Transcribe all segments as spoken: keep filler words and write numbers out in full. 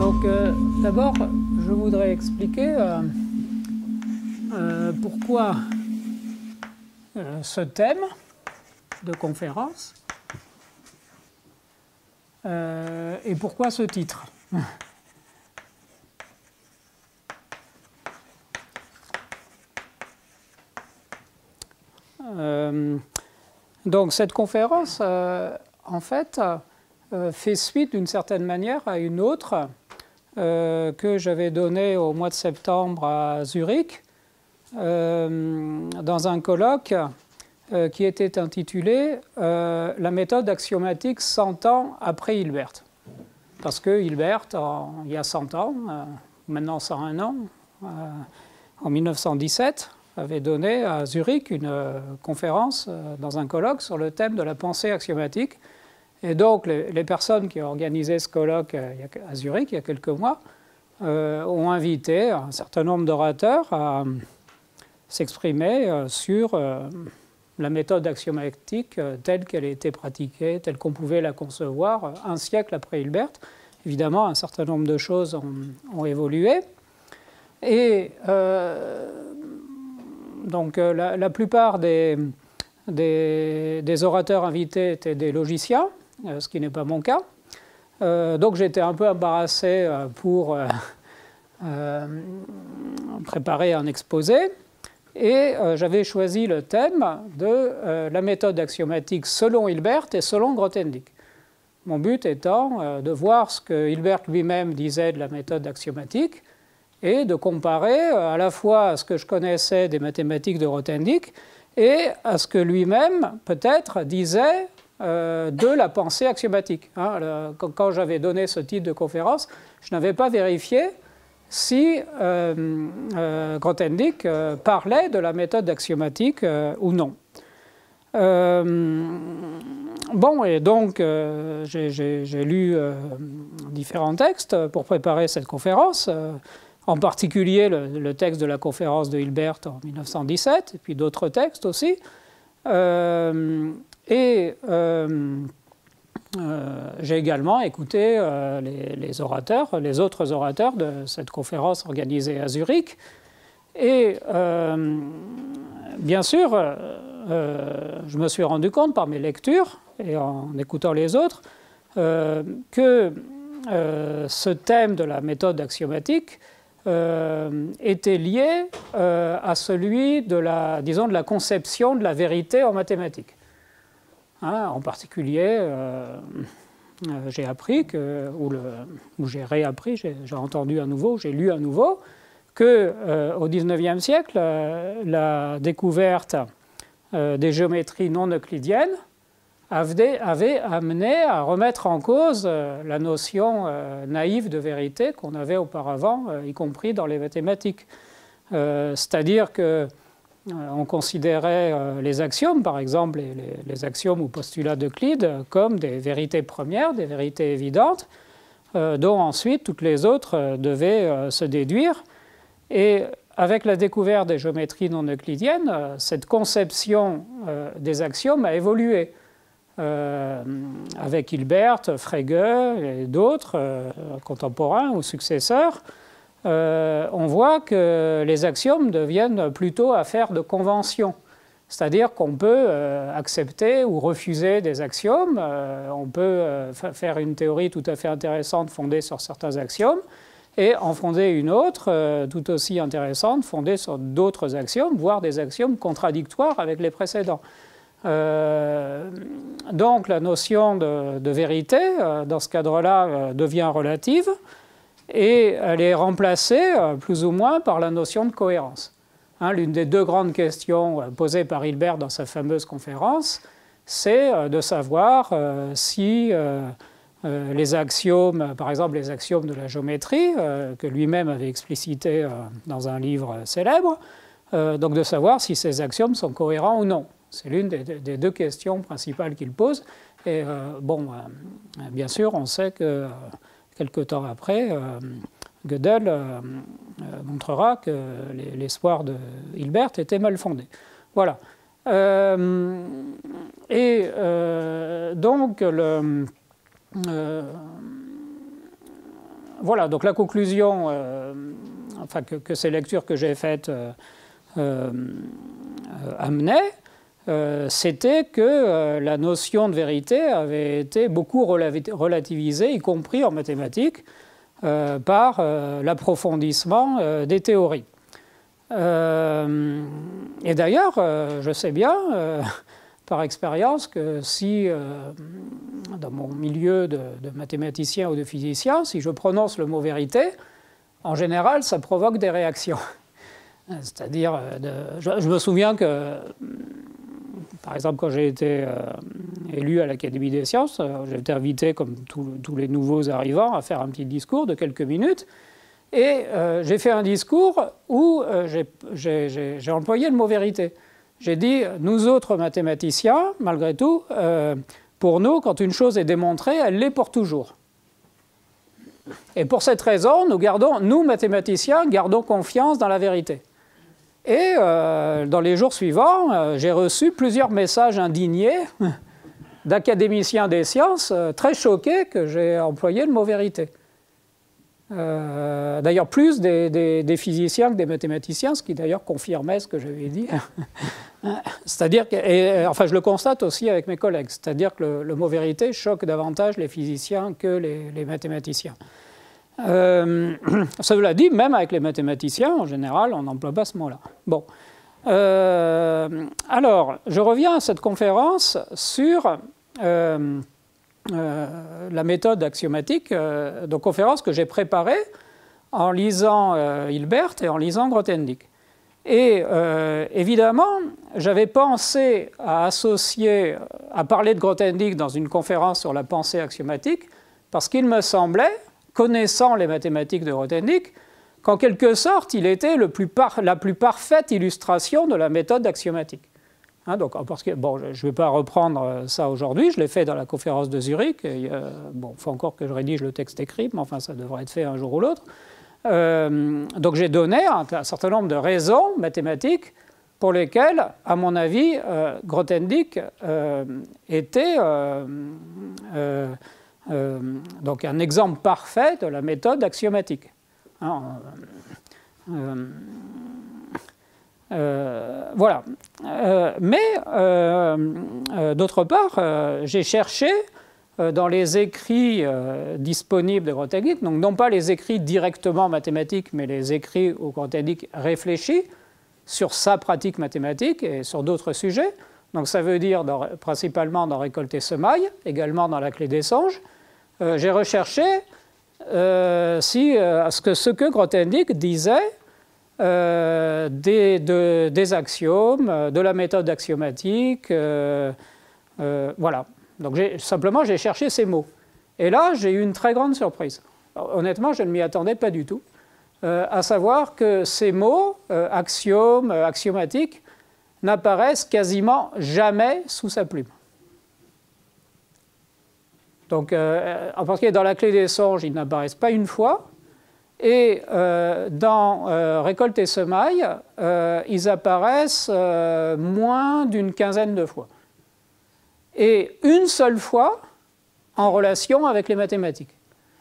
Donc, euh, d'abord, je voudrais expliquer euh, euh, pourquoi euh, ce thème de conférence euh, et pourquoi ce titre. euh, donc, cette conférence, euh, en fait, euh, fait suite d'une certaine manière à une autre Euh, que j'avais donné au mois de septembre à Zurich, euh, dans un colloque euh, qui était intitulé euh, « La méthode axiomatique cent ans après Hilbert ». Parce que Hilbert, en, il y a cent ans, euh, maintenant cent un ans, euh, en mille neuf cent dix-sept, avait donné à Zurich une euh, conférence euh, dans un colloque sur le thème de la pensée axiomatique. Et donc, les, les personnes qui ont organisé ce colloque euh, à Zurich, il y a quelques mois, euh, ont invité un certain nombre d'orateurs à euh, s'exprimer euh, sur euh, la méthode axiomatique euh, telle qu'elle a été pratiquée, telle qu'on pouvait la concevoir euh, un siècle après Hilbert. Évidemment, un certain nombre de choses ont, ont évolué. Et euh, donc, euh, la, la plupart des, des, des orateurs invités étaient des logiciens, ce qui n'est pas mon cas. Euh, donc j'étais un peu embarrassé pour euh, euh, préparer un exposé et euh, j'avais choisi le thème de euh, la méthode axiomatique selon Hilbert et selon Grothendieck. Mon but étant euh, de voir ce que Hilbert lui-même disait de la méthode axiomatique et de comparer euh, à la fois à ce que je connaissais des mathématiques de Grothendieck et à ce que lui-même peut-être disait Euh, de la pensée axiomatique. Hein, le, quand quand j'avais donné ce titre de conférence, je n'avais pas vérifié si euh, euh, Grothendieck euh, parlait de la méthode axiomatique euh, ou non. Euh, bon, et donc euh, j'ai lu euh, différents textes pour préparer cette conférence, euh, en particulier le, le texte de la conférence de Hilbert en mille neuf cent dix-sept, et puis d'autres textes aussi. Euh, Et euh, euh, j'ai également écouté euh, les, les orateurs, les autres orateurs de cette conférence organisée à Zurich. Et euh, bien sûr, euh, je me suis rendu compte par mes lectures et en écoutant les autres euh, que euh, ce thème de la méthode axiomatique euh, était lié euh, à celui de la, disons, de la conception de la vérité en mathématiques. Hein, en particulier, euh, euh, j'ai appris, que, ou, le, ou j'ai réappris, j'ai entendu à nouveau, j'ai lu à nouveau, qu'au euh, dix-neuvième siècle, euh, la découverte euh, des géométries non euclidiennes avait, avait amené à remettre en cause euh, la notion euh, naïve de vérité qu'on avait auparavant, euh, y compris dans les mathématiques. Euh, C'est-à-dire que on considérait les axiomes, par exemple, les, les axiomes ou postulats d'Euclide, comme des vérités premières, des vérités évidentes, euh, dont ensuite toutes les autres euh, devaient euh, se déduire. Et avec la découverte des géométries non euclidiennes, euh, cette conception euh, des axiomes a évolué. Euh, avec Hilbert, Frege et d'autres euh, contemporains ou successeurs, Euh, on voit que les axiomes deviennent plutôt affaires de convention. C'est-à-dire qu'on peut euh, accepter ou refuser des axiomes. Euh, on peut euh, faire une théorie tout à fait intéressante fondée sur certains axiomes et en fonder une autre euh, tout aussi intéressante fondée sur d'autres axiomes, voire des axiomes contradictoires avec les précédents. Euh, donc la notion de, de vérité, euh, dans ce cadre-là, euh, devient relative. Et elle est remplacée, plus ou moins, par la notion de cohérence. Hein, l'une des deux grandes questions posées par Hilbert dans sa fameuse conférence, c'est de savoir euh, si euh, euh, les axiomes, par exemple les axiomes de la géométrie, euh, que lui-même avait explicité euh, dans un livre célèbre, euh, donc de savoir si ces axiomes sont cohérents ou non. C'est l'une des, des deux questions principales qu'il pose. Et euh, bon, euh, bien sûr, on sait que Euh, quelque temps après, euh, Gödel euh, montrera que l'espoir de Hilbert était mal fondé. Voilà. Euh, et euh, donc, le, euh, voilà, donc la conclusion, euh, enfin que, que ces lectures que j'ai faites euh, euh, amenaient, euh, c'était que euh, la notion de vérité avait été beaucoup relativisée, y compris en mathématiques, euh, par euh, l'approfondissement euh, des théories. Euh, et d'ailleurs, euh, je sais bien, euh, par expérience, que si, euh, dans mon milieu de, de mathématicien ou de physicien, si je prononce le mot vérité, en général, ça provoque des réactions. C'est-à-dire, je, je me souviens que, par exemple, quand j'ai été euh, élu à l'Académie des sciences, euh, j'ai été invité, comme tous, tous les nouveaux arrivants, à faire un petit discours de quelques minutes. Et euh, j'ai fait un discours où euh, j'ai employé le mot vérité. J'ai dit, nous autres mathématiciens, malgré tout, euh, pour nous, quand une chose est démontrée, elle l'est pour toujours. Et pour cette raison, nous, gardons, nous mathématiciens, gardons confiance dans la vérité. Et euh, dans les jours suivants, euh, j'ai reçu plusieurs messages indignés d'académiciens des sciences, euh, très choqués que j'ai employé le mot vérité. Euh, d'ailleurs, plus des, des, des physiciens que des mathématiciens, ce qui d'ailleurs confirmait ce que j'avais dit. C'est-à-dire que, et, enfin, je le constate aussi avec mes collègues, c'est-à-dire que le, le mot vérité choque davantage les physiciens que les, les mathématiciens. Euh, cela dit, même avec les mathématiciens, en général, on n'emploie pas ce mot-là. Bon. Euh, alors, je reviens à cette conférence sur euh, euh, la méthode axiomatique, euh, donc conférence que j'ai préparée en lisant euh, Hilbert et en lisant Grothendieck. Et euh, évidemment, j'avais pensé à associer, à parler de Grothendieck dans une conférence sur la pensée axiomatique, parce qu'il me semblait, connaissant les mathématiques de Grothendieck, qu'en quelque sorte, il était le plus par, la plus parfaite illustration de la méthode axiomatique. Hein, donc, parce que, bon, je ne vais pas reprendre ça aujourd'hui, je l'ai fait dans la conférence de Zurich. Et, euh, bon, il faut encore que je rédige le texte écrit, mais enfin, ça devrait être fait un jour ou l'autre. Euh, donc j'ai donné un, un certain nombre de raisons mathématiques pour lesquelles, à mon avis, euh, Grothendieck euh, était euh, euh, euh, donc un exemple parfait de la méthode axiomatique. Hein, euh, euh, voilà. Euh, mais, euh, euh, d'autre part, euh, j'ai cherché dans les écrits euh, disponibles de Grothendieck, donc non pas les écrits directement mathématiques, mais les écrits où Grothendieck réfléchit sur sa pratique mathématique et sur d'autres sujets. Donc ça veut dire dans, principalement dans Récolte et Semaille, également dans La Clé des songes. Euh, j'ai recherché euh, si, euh, ce, que, ce que Grothendieck disait euh, des, de, des axiomes, de la méthode axiomatique, euh, euh, voilà. Donc simplement, j'ai cherché ces mots. Et là, j'ai eu une très grande surprise. Alors, honnêtement, je ne m'y attendais pas du tout. Euh, à savoir que ces mots, euh, axiomes, euh, axiomatiques, n'apparaissent quasiment jamais sous sa plume. Donc, euh, en particulier dans La Clé des songes, ils n'apparaissent pas une fois. Et euh, dans euh, Récolte et Semaille, euh, ils apparaissent euh, moins d'une quinzaine de fois. Et une seule fois en relation avec les mathématiques.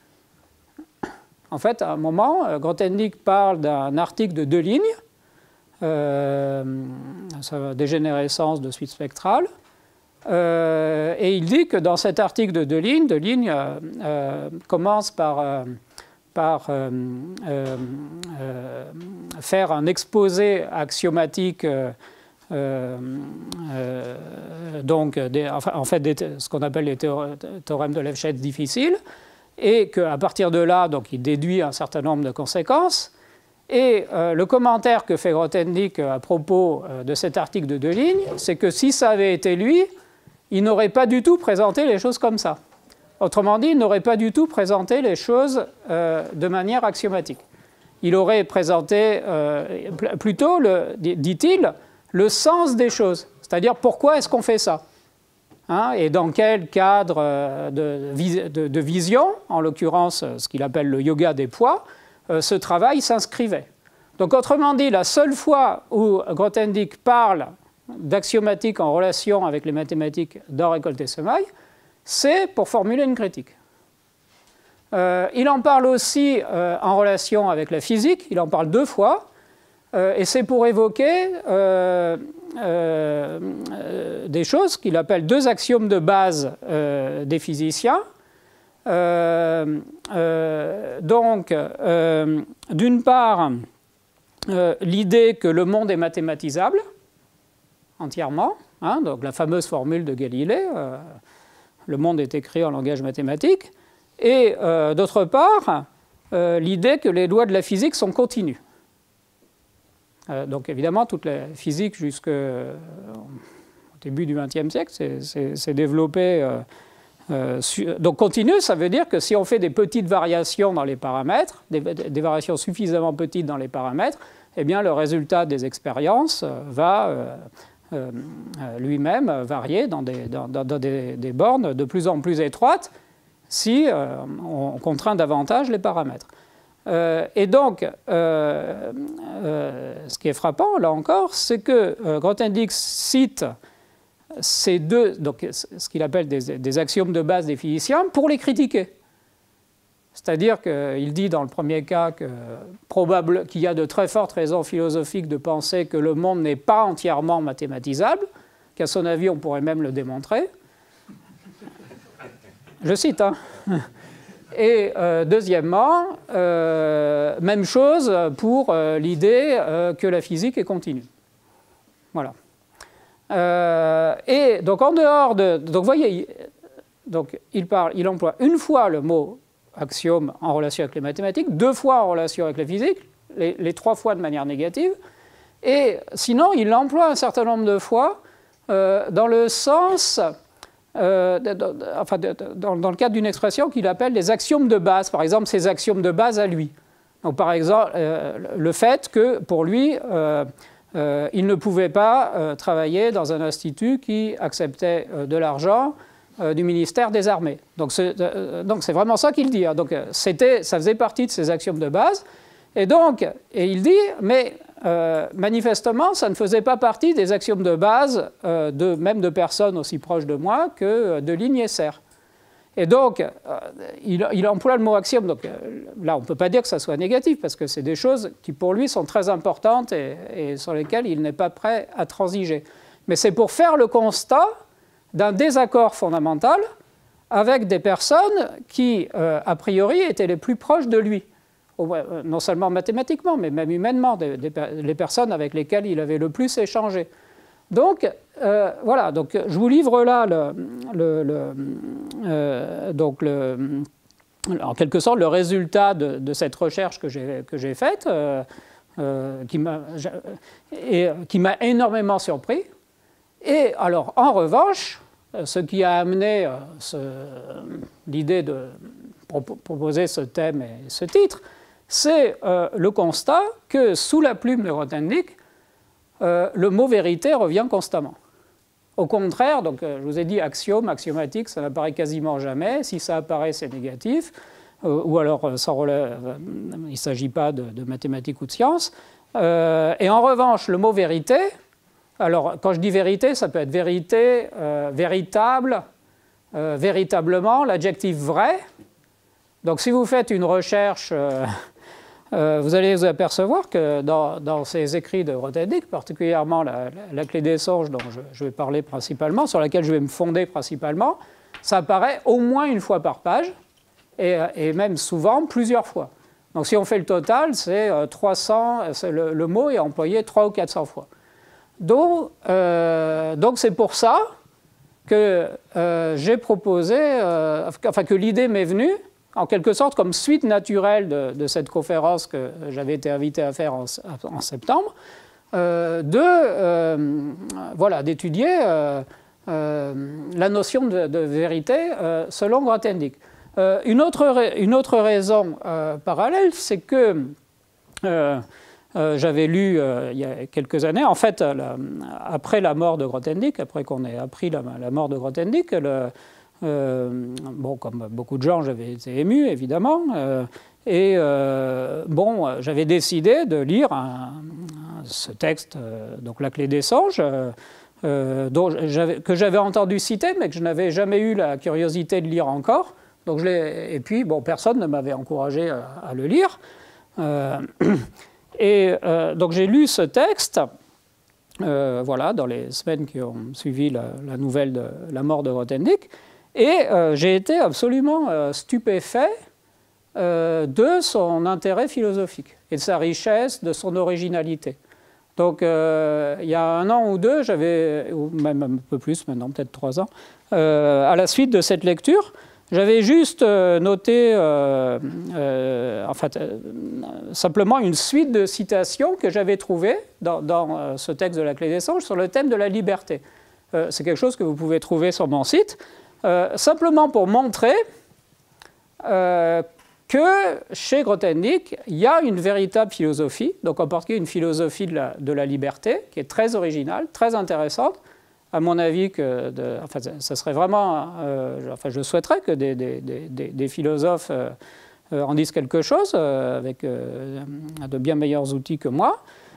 En fait, à un moment, Grothendieck parle d'un article de deux lignes, euh, dégénérescence de suite spectrale, euh, et il dit que dans cet article de deux lignes, deux lignes euh, euh, commence par, euh, par euh, euh, euh, faire un exposé axiomatique euh, Euh, euh, donc, des, enfin, en fait, des, ce qu'on appelle les théorèmes de Lefschetz difficiles, et qu'à partir de là, donc, il déduit un certain nombre de conséquences. Et euh, le commentaire que fait Grothendieck à propos euh, de cet article de deux lignes, c'est que si ça avait été lui, il n'aurait pas du tout présenté les choses comme ça. Autrement dit, il n'aurait pas du tout présenté les choses euh, de manière axiomatique. Il aurait présenté euh, plutôt, dit-il, le sens des choses, c'est-à-dire pourquoi est-ce qu'on fait ça, hein, et dans quel cadre de, de, de vision, en l'occurrence ce qu'il appelle le yoga des poids, euh, ce travail s'inscrivait. Donc autrement dit, la seule fois où Grothendieck parle d'axiomatique en relation avec les mathématiques dans Récolte et Semaille, c'est pour formuler une critique. Euh, il en parle aussi euh, en relation avec la physique, il en parle deux fois, euh, et c'est pour évoquer euh, euh, euh, des choses qu'il appelle deux axiomes de base euh, des physiciens. Euh, euh, donc, euh, d'une part, euh, l'idée que le monde est mathématisable, entièrement, hein, donc la fameuse formule de Galilée, euh, le monde est écrit en langage mathématique, et euh, d'autre part, euh, l'idée que les lois de la physique sont continues. Euh, donc évidemment, toute la physique jusqu'au début du vingtième siècle s'est développée. Euh, euh, donc continue, ça veut dire que si on fait des petites variations dans les paramètres, des, des variations suffisamment petites dans les paramètres, eh bien le résultat des expériences va euh, euh, lui-même varier dans, des, dans, dans des, des bornes de plus en plus étroites si euh, on contraint davantage les paramètres. Euh, et donc, euh, euh, ce qui est frappant, là encore, c'est que euh, Grothendieck cite ces deux, donc, ce qu'il appelle des, des axiomes de base des physiciens, pour les critiquer. C'est-à-dire qu'il dit dans le premier cas que, probable, qu'il y a de très fortes raisons philosophiques de penser que le monde n'est pas entièrement mathématisable, qu'à son avis, on pourrait même le démontrer. Je cite, hein. Et euh, deuxièmement, euh, même chose pour euh, l'idée euh, que la physique est continue. Voilà. Euh, et donc en dehors de... Donc vous voyez, donc, il, parle, il emploie une fois le mot axiome en relation avec les mathématiques, deux fois en relation avec la physique, les, les trois fois de manière négative, et sinon il l'emploie un certain nombre de fois euh, dans le sens... Euh, de, de, de, enfin, de, de, dans, dans le cadre d'une expression qu'il appelle les axiomes de base, par exemple ses axiomes de base à lui. Donc, par exemple, euh, le fait que pour lui, euh, euh, il ne pouvait pas euh, travailler dans un institut qui acceptait euh, de l'argent euh, du ministère des Armées. Donc c'est euh, vraiment ça qu'il dit. Hein. Donc c'était, ça faisait partie de ses axiomes de base. Et donc, et il dit, mais euh, manifestement, ça ne faisait pas partie des axiomes de base, euh, de, même de personnes aussi proches de moi que de Lignesser. Et donc, euh, il, il emploie le mot axiome. Donc euh, là, on ne peut pas dire que ça soit négatif, parce que c'est des choses qui, pour lui, sont très importantes et, et sur lesquelles il n'est pas prêt à transiger. Mais c'est pour faire le constat d'un désaccord fondamental avec des personnes qui, euh, a priori, étaient les plus proches de lui. Non seulement mathématiquement, mais même humainement, des, des, les personnes avec lesquelles il avait le plus échangé. Donc, euh, voilà, donc, je vous livre là, le, le, le, euh, donc le, en quelque sorte, le résultat de, de cette recherche que j'ai faite, euh, euh, qui m'a énormément surpris. Et alors, en revanche, ce qui a amené euh, l'idée de proposer ce thème et ce titre, c'est euh, le constat que sous la plume de Grothendieck, euh, le mot vérité revient constamment. Au contraire, donc, euh, je vous ai dit axiome, axiomatique, ça n'apparaît quasiment jamais. Si ça apparaît, c'est négatif. Euh, ou alors, euh, ça relève, euh, il ne s'agit pas de, de mathématiques ou de sciences. Euh, et en revanche, le mot vérité, alors quand je dis vérité, ça peut être vérité, euh, véritable, euh, véritablement, l'adjectif vrai. Donc si vous faites une recherche, euh, euh, vous allez vous apercevoir que dans, dans ces écrits de Grothendieck, particulièrement la, la, la clé des songes dont je, je vais parler principalement, sur laquelle je vais me fonder principalement, ça apparaît au moins une fois par page, et, et même souvent plusieurs fois. Donc si on fait le total, c'est euh, trois cents, le, le mot est employé trois ou quatre cents fois. Donc euh, donc c'est pour ça que euh, j'ai proposé, euh, enfin que l'idée m'est venue, en quelque sorte comme suite naturelle de, de cette conférence que j'avais été invité à faire en, en septembre, euh, de euh, voilà, d'étudier euh, euh, la notion de, de vérité euh, selon Grothendieck. Euh, une, autre, une autre raison euh, parallèle, c'est que euh, euh, j'avais lu euh, il y a quelques années, en fait, la, après la mort de Grothendieck, après qu'on ait appris la, la mort de Grothendieck, le, Euh, bon, comme beaucoup de gens, j'avais été ému, évidemment. Euh, et euh, bon, j'avais décidé de lire un, un, ce texte, euh, donc La clé des songes, euh, dont j'avais, que j'avais entendu citer, mais que je n'avais jamais eu la curiosité de lire encore. Donc je et puis, bon, personne ne m'avait encouragé à, à le lire. Euh, et euh, donc j'ai lu ce texte, euh, voilà, dans les semaines qui ont suivi la, la nouvelle de la mort de Grothendieck, et euh, j'ai été absolument euh, stupéfait euh, de son intérêt philosophique et de sa richesse, de son originalité. Donc, euh, il y a un an ou deux, j'avais, ou même un peu plus maintenant, peut-être trois ans, euh, à la suite de cette lecture, j'avais juste euh, noté, euh, euh, en fait, euh, simplement une suite de citations que j'avais trouvées dans, dans euh, ce texte de la Clé des Sages sur le thème de la liberté. Euh, c'est quelque chose que vous pouvez trouver sur mon site, euh, simplement pour montrer euh, que chez Grothendieck, il y a une véritable philosophie, donc en particulier une philosophie de la, de la liberté, qui est très originale, très intéressante. À mon avis, que de, enfin, ça serait vraiment, euh, enfin, je souhaiterais que des, des, des, des philosophes euh, en disent quelque chose, euh, avec euh, de bien meilleurs outils que moi.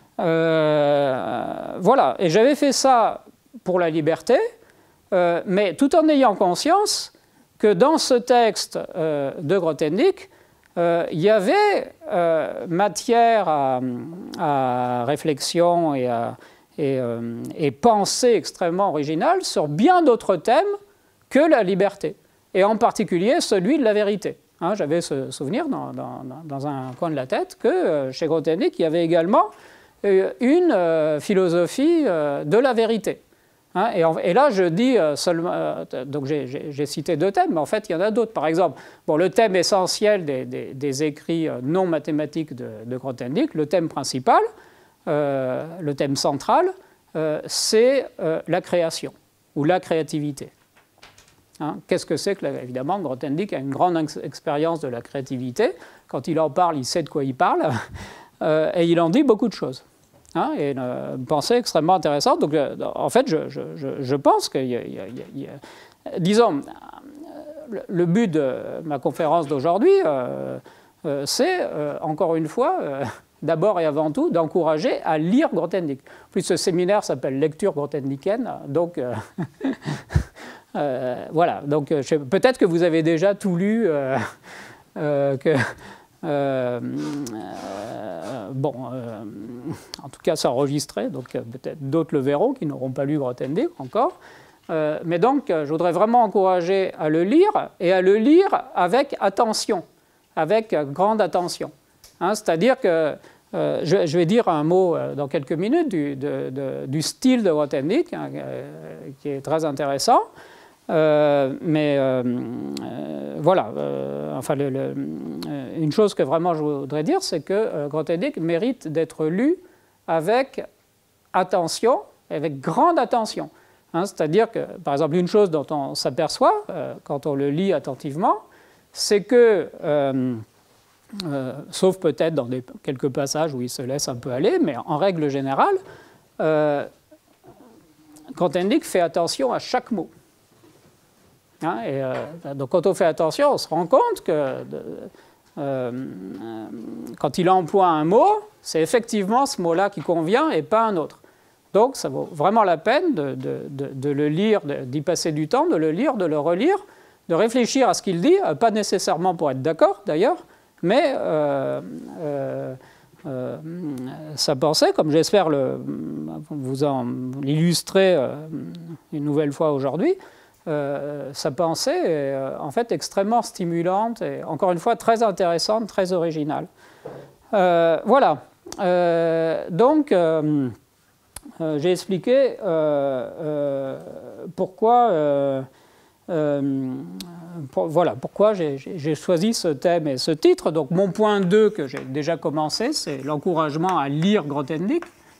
Euh, voilà, et j'avais fait ça pour la liberté, euh, mais tout en ayant conscience que dans ce texte euh, de Grothendieck, Euh, il y avait euh, matière à, à réflexion et, à, et, euh, et pensée extrêmement originale sur bien d'autres thèmes que la liberté, et en particulier celui de la vérité. Hein, j'avais ce souvenir dans, dans, dans un coin de la tête que euh, chez Grothendieck, il y avait également euh, une euh, philosophie euh, de la vérité. Hein, et, en, et là, je dis euh, seulement, euh, donc j'ai cité deux thèmes, mais en fait, il y en a d'autres. Par exemple, bon, le thème essentiel des, des, des écrits euh, non mathématiques de, de Grothendieck, le thème principal, euh, le thème central, euh, c'est euh, la création ou la créativité. Hein, qu'est-ce que c'est que, la, évidemment, Grothendieck a une grande ex expérience de la créativité. Quand il en parle, il sait de quoi il parle, euh, et il en dit beaucoup de choses. Hein, et une pensée extrêmement intéressante. Donc, euh, en fait, je, je, je pense qu'il y a, il y a, il y a, disons, le, le but de ma conférence d'aujourd'hui, euh, euh, c'est, euh, encore une fois, euh, d'abord et avant tout, d'encourager à lire Grothendieck. En plus, ce séminaire s'appelle Lecture grothendickienne, donc euh, euh, voilà. Donc, peut-être que vous avez déjà tout lu, euh, euh, que Euh, euh, bon, euh, en tout cas, c'est enregistré, donc peut-être d'autres le verront qui n'auront pas lu Grothendieck encore. Euh, mais donc, je voudrais vraiment encourager à le lire et à le lire avec attention, avec grande attention. Hein, c'est-à-dire que euh, je, je vais dire un mot euh, dans quelques minutes du, de, de, du style de Grothendieck, hein, euh, qui est très intéressant. Euh, mais euh, euh, voilà, euh, enfin, le, le, une chose que vraiment je voudrais dire, c'est que euh, Grothendieck mérite d'être lu avec attention, avec grande attention. Hein, c'est-à-dire que, par exemple, une chose dont on s'aperçoit euh, quand on le lit attentivement, c'est que, euh, euh, sauf peut-être dans des, quelques passages où il se laisse un peu aller, mais en règle générale, euh, Grothendieck fait attention à chaque mot. Hein, et, euh, donc quand on fait attention, on se rend compte que euh, euh, quand il emploie un mot, c'est effectivement ce mot-là qui convient et pas un autre. Donc ça vaut vraiment la peine de, de, de, de le lire, d'y passer du temps, de le lire, de le relire, de réfléchir à ce qu'il dit, pas nécessairement pour être d'accord d'ailleurs, mais euh, euh, euh, sa pensée, comme j'espère vous en illustrer euh, une nouvelle fois aujourd'hui, Euh, sa pensée est euh, en fait extrêmement stimulante et encore une fois très intéressante, très originale. Euh, voilà. Euh, donc, euh, euh, j'ai expliqué euh, euh, pourquoi, euh, euh, pour, voilà, pourquoi j'ai choisi ce thème et ce titre. Donc, mon point deux que j'ai déjà commencé, c'est l'encouragement à lire Grothendieck.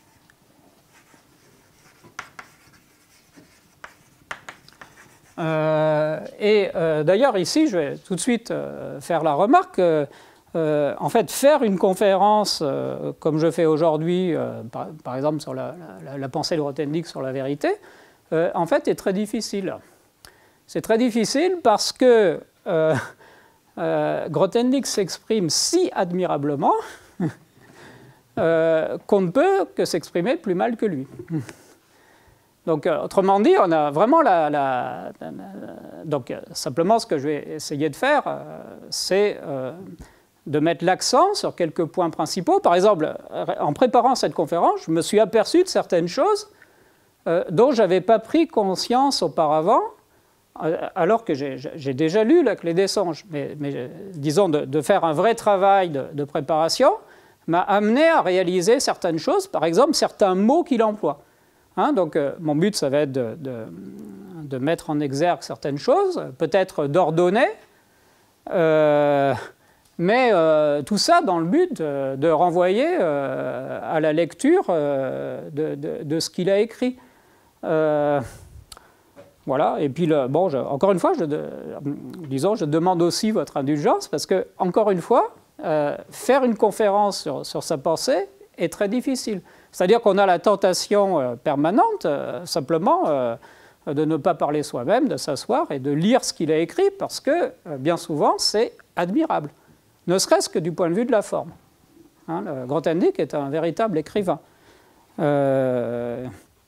Euh, et euh, d'ailleurs, ici, je vais tout de suite euh, faire la remarque que, euh, en fait, faire une conférence euh, comme je fais aujourd'hui, euh, par, par exemple sur la, la, la pensée de Grothendieck sur la vérité, euh, en fait, est très difficile. C'est très difficile parce que euh, euh, Grothendieck s'exprime si admirablement euh, qu'on ne peut que s'exprimer plus mal que lui. Donc, euh, autrement dit, on a vraiment la... la, la, la donc, euh, simplement, ce que je vais essayer de faire, euh, c'est euh, de mettre l'accent sur quelques points principaux. Par exemple, en préparant cette conférence, je me suis aperçu de certaines choses euh, dont je n'avais pas pris conscience auparavant, euh, alors que j'ai déjà lu La Clé des songes. Mais, mais disons, de, de faire un vrai travail de, de préparation m'a amené à réaliser certaines choses, par exemple, certains mots qu'il emploie. Hein, donc, euh, mon but, ça va être de, de, de mettre en exergue certaines choses, peut-être d'ordonner, euh, mais euh, tout ça dans le but de, de renvoyer euh, à la lecture euh, de, de, de ce qu'il a écrit. Euh, voilà, et puis, le, bon, je, encore une fois, je, de, disons, je demande aussi votre indulgence, parce que, encore une fois, euh, faire une conférence sur, sur sa pensée est très difficile. C'est-à-dire qu'on a la tentation euh, permanente, euh, simplement, euh, de ne pas parler soi-même, de s'asseoir et de lire ce qu'il a écrit, parce que, euh, bien souvent, c'est admirable, ne serait-ce que du point de vue de la forme. Hein, le Grothendieck est un véritable écrivain. Euh,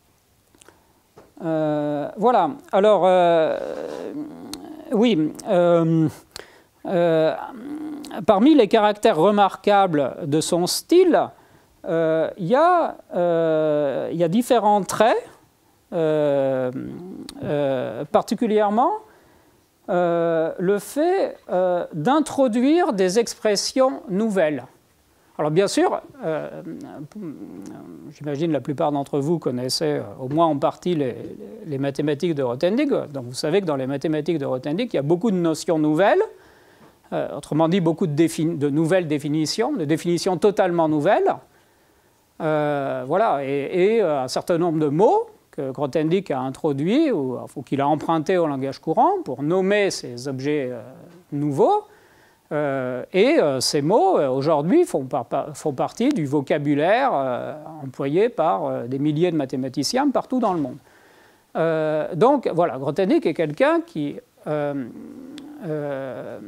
euh, voilà. Alors, euh, oui, euh, euh, parmi les caractères remarquables de son style, il euh, y, euh, y a différents traits, euh, euh, particulièrement euh, le fait euh, d'introduire des expressions nouvelles. Alors bien sûr, euh, j'imagine la plupart d'entre vous connaissez au moins en partie les, les mathématiques de Grothendieck. Donc vous savez que dans les mathématiques de Grothendieck, il y a beaucoup de notions nouvelles, euh, autrement dit beaucoup de, de nouvelles définitions, de définitions totalement nouvelles. Euh, voilà, et, et un certain nombre de mots que Grothendieck a introduits ou, ou qu'il a empruntés au langage courant pour nommer ces objets euh, nouveaux. Euh, et euh, ces mots, euh, aujourd'hui, font, par, font partie du vocabulaire euh, employé par euh, des milliers de mathématiciens partout dans le monde. Euh, donc, voilà, Grothendieck est quelqu'un qui, euh, euh,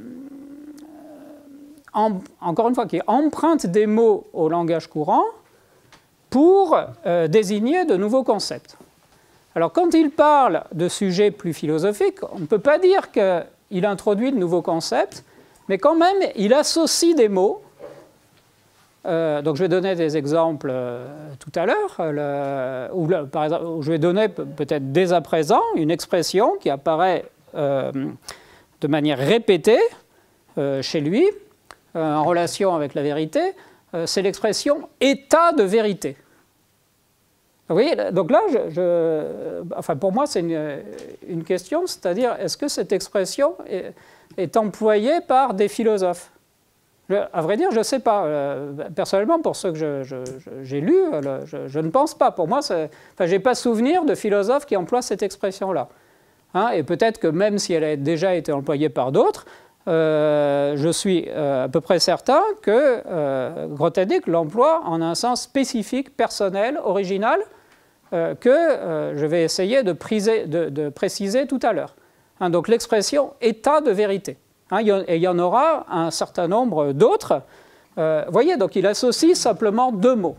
en, encore une fois, qui emprunte des mots au langage courant pour euh, désigner de nouveaux concepts. Alors, quand il parle de sujets plus philosophiques, on ne peut pas dire qu'il introduit de nouveaux concepts, mais quand même, il associe des mots. Euh, donc, je vais donner des exemples euh, tout à l'heure, ou par exemple, je vais donner peut-être dès à présent une expression qui apparaît euh, de manière répétée euh, chez lui, euh, en relation avec la vérité. C'est l'expression « état de vérité ». Vous voyez, donc là, je, je, enfin pour moi, c'est une, une question, c'est-à-dire, est-ce que cette expression est, est employée par des philosophes? Je, à vrai dire, je ne sais pas. Personnellement, pour ceux que j'ai lus, je, je ne pense pas. Pour moi, enfin, je n'ai pas souvenir de philosophes qui emploient cette expression-là. Hein, et peut-être que même si elle a déjà été employée par d'autres, Euh, je suis euh, à peu près certain que euh, Grothendieck l'emploie en un sens spécifique, personnel, original, euh, que euh, je vais essayer de, priser, de, de préciser tout à l'heure. Hein, donc l'expression « état de vérité ». Hein, et il y en aura un certain nombre d'autres. Euh, vous voyez, donc il associe simplement deux mots.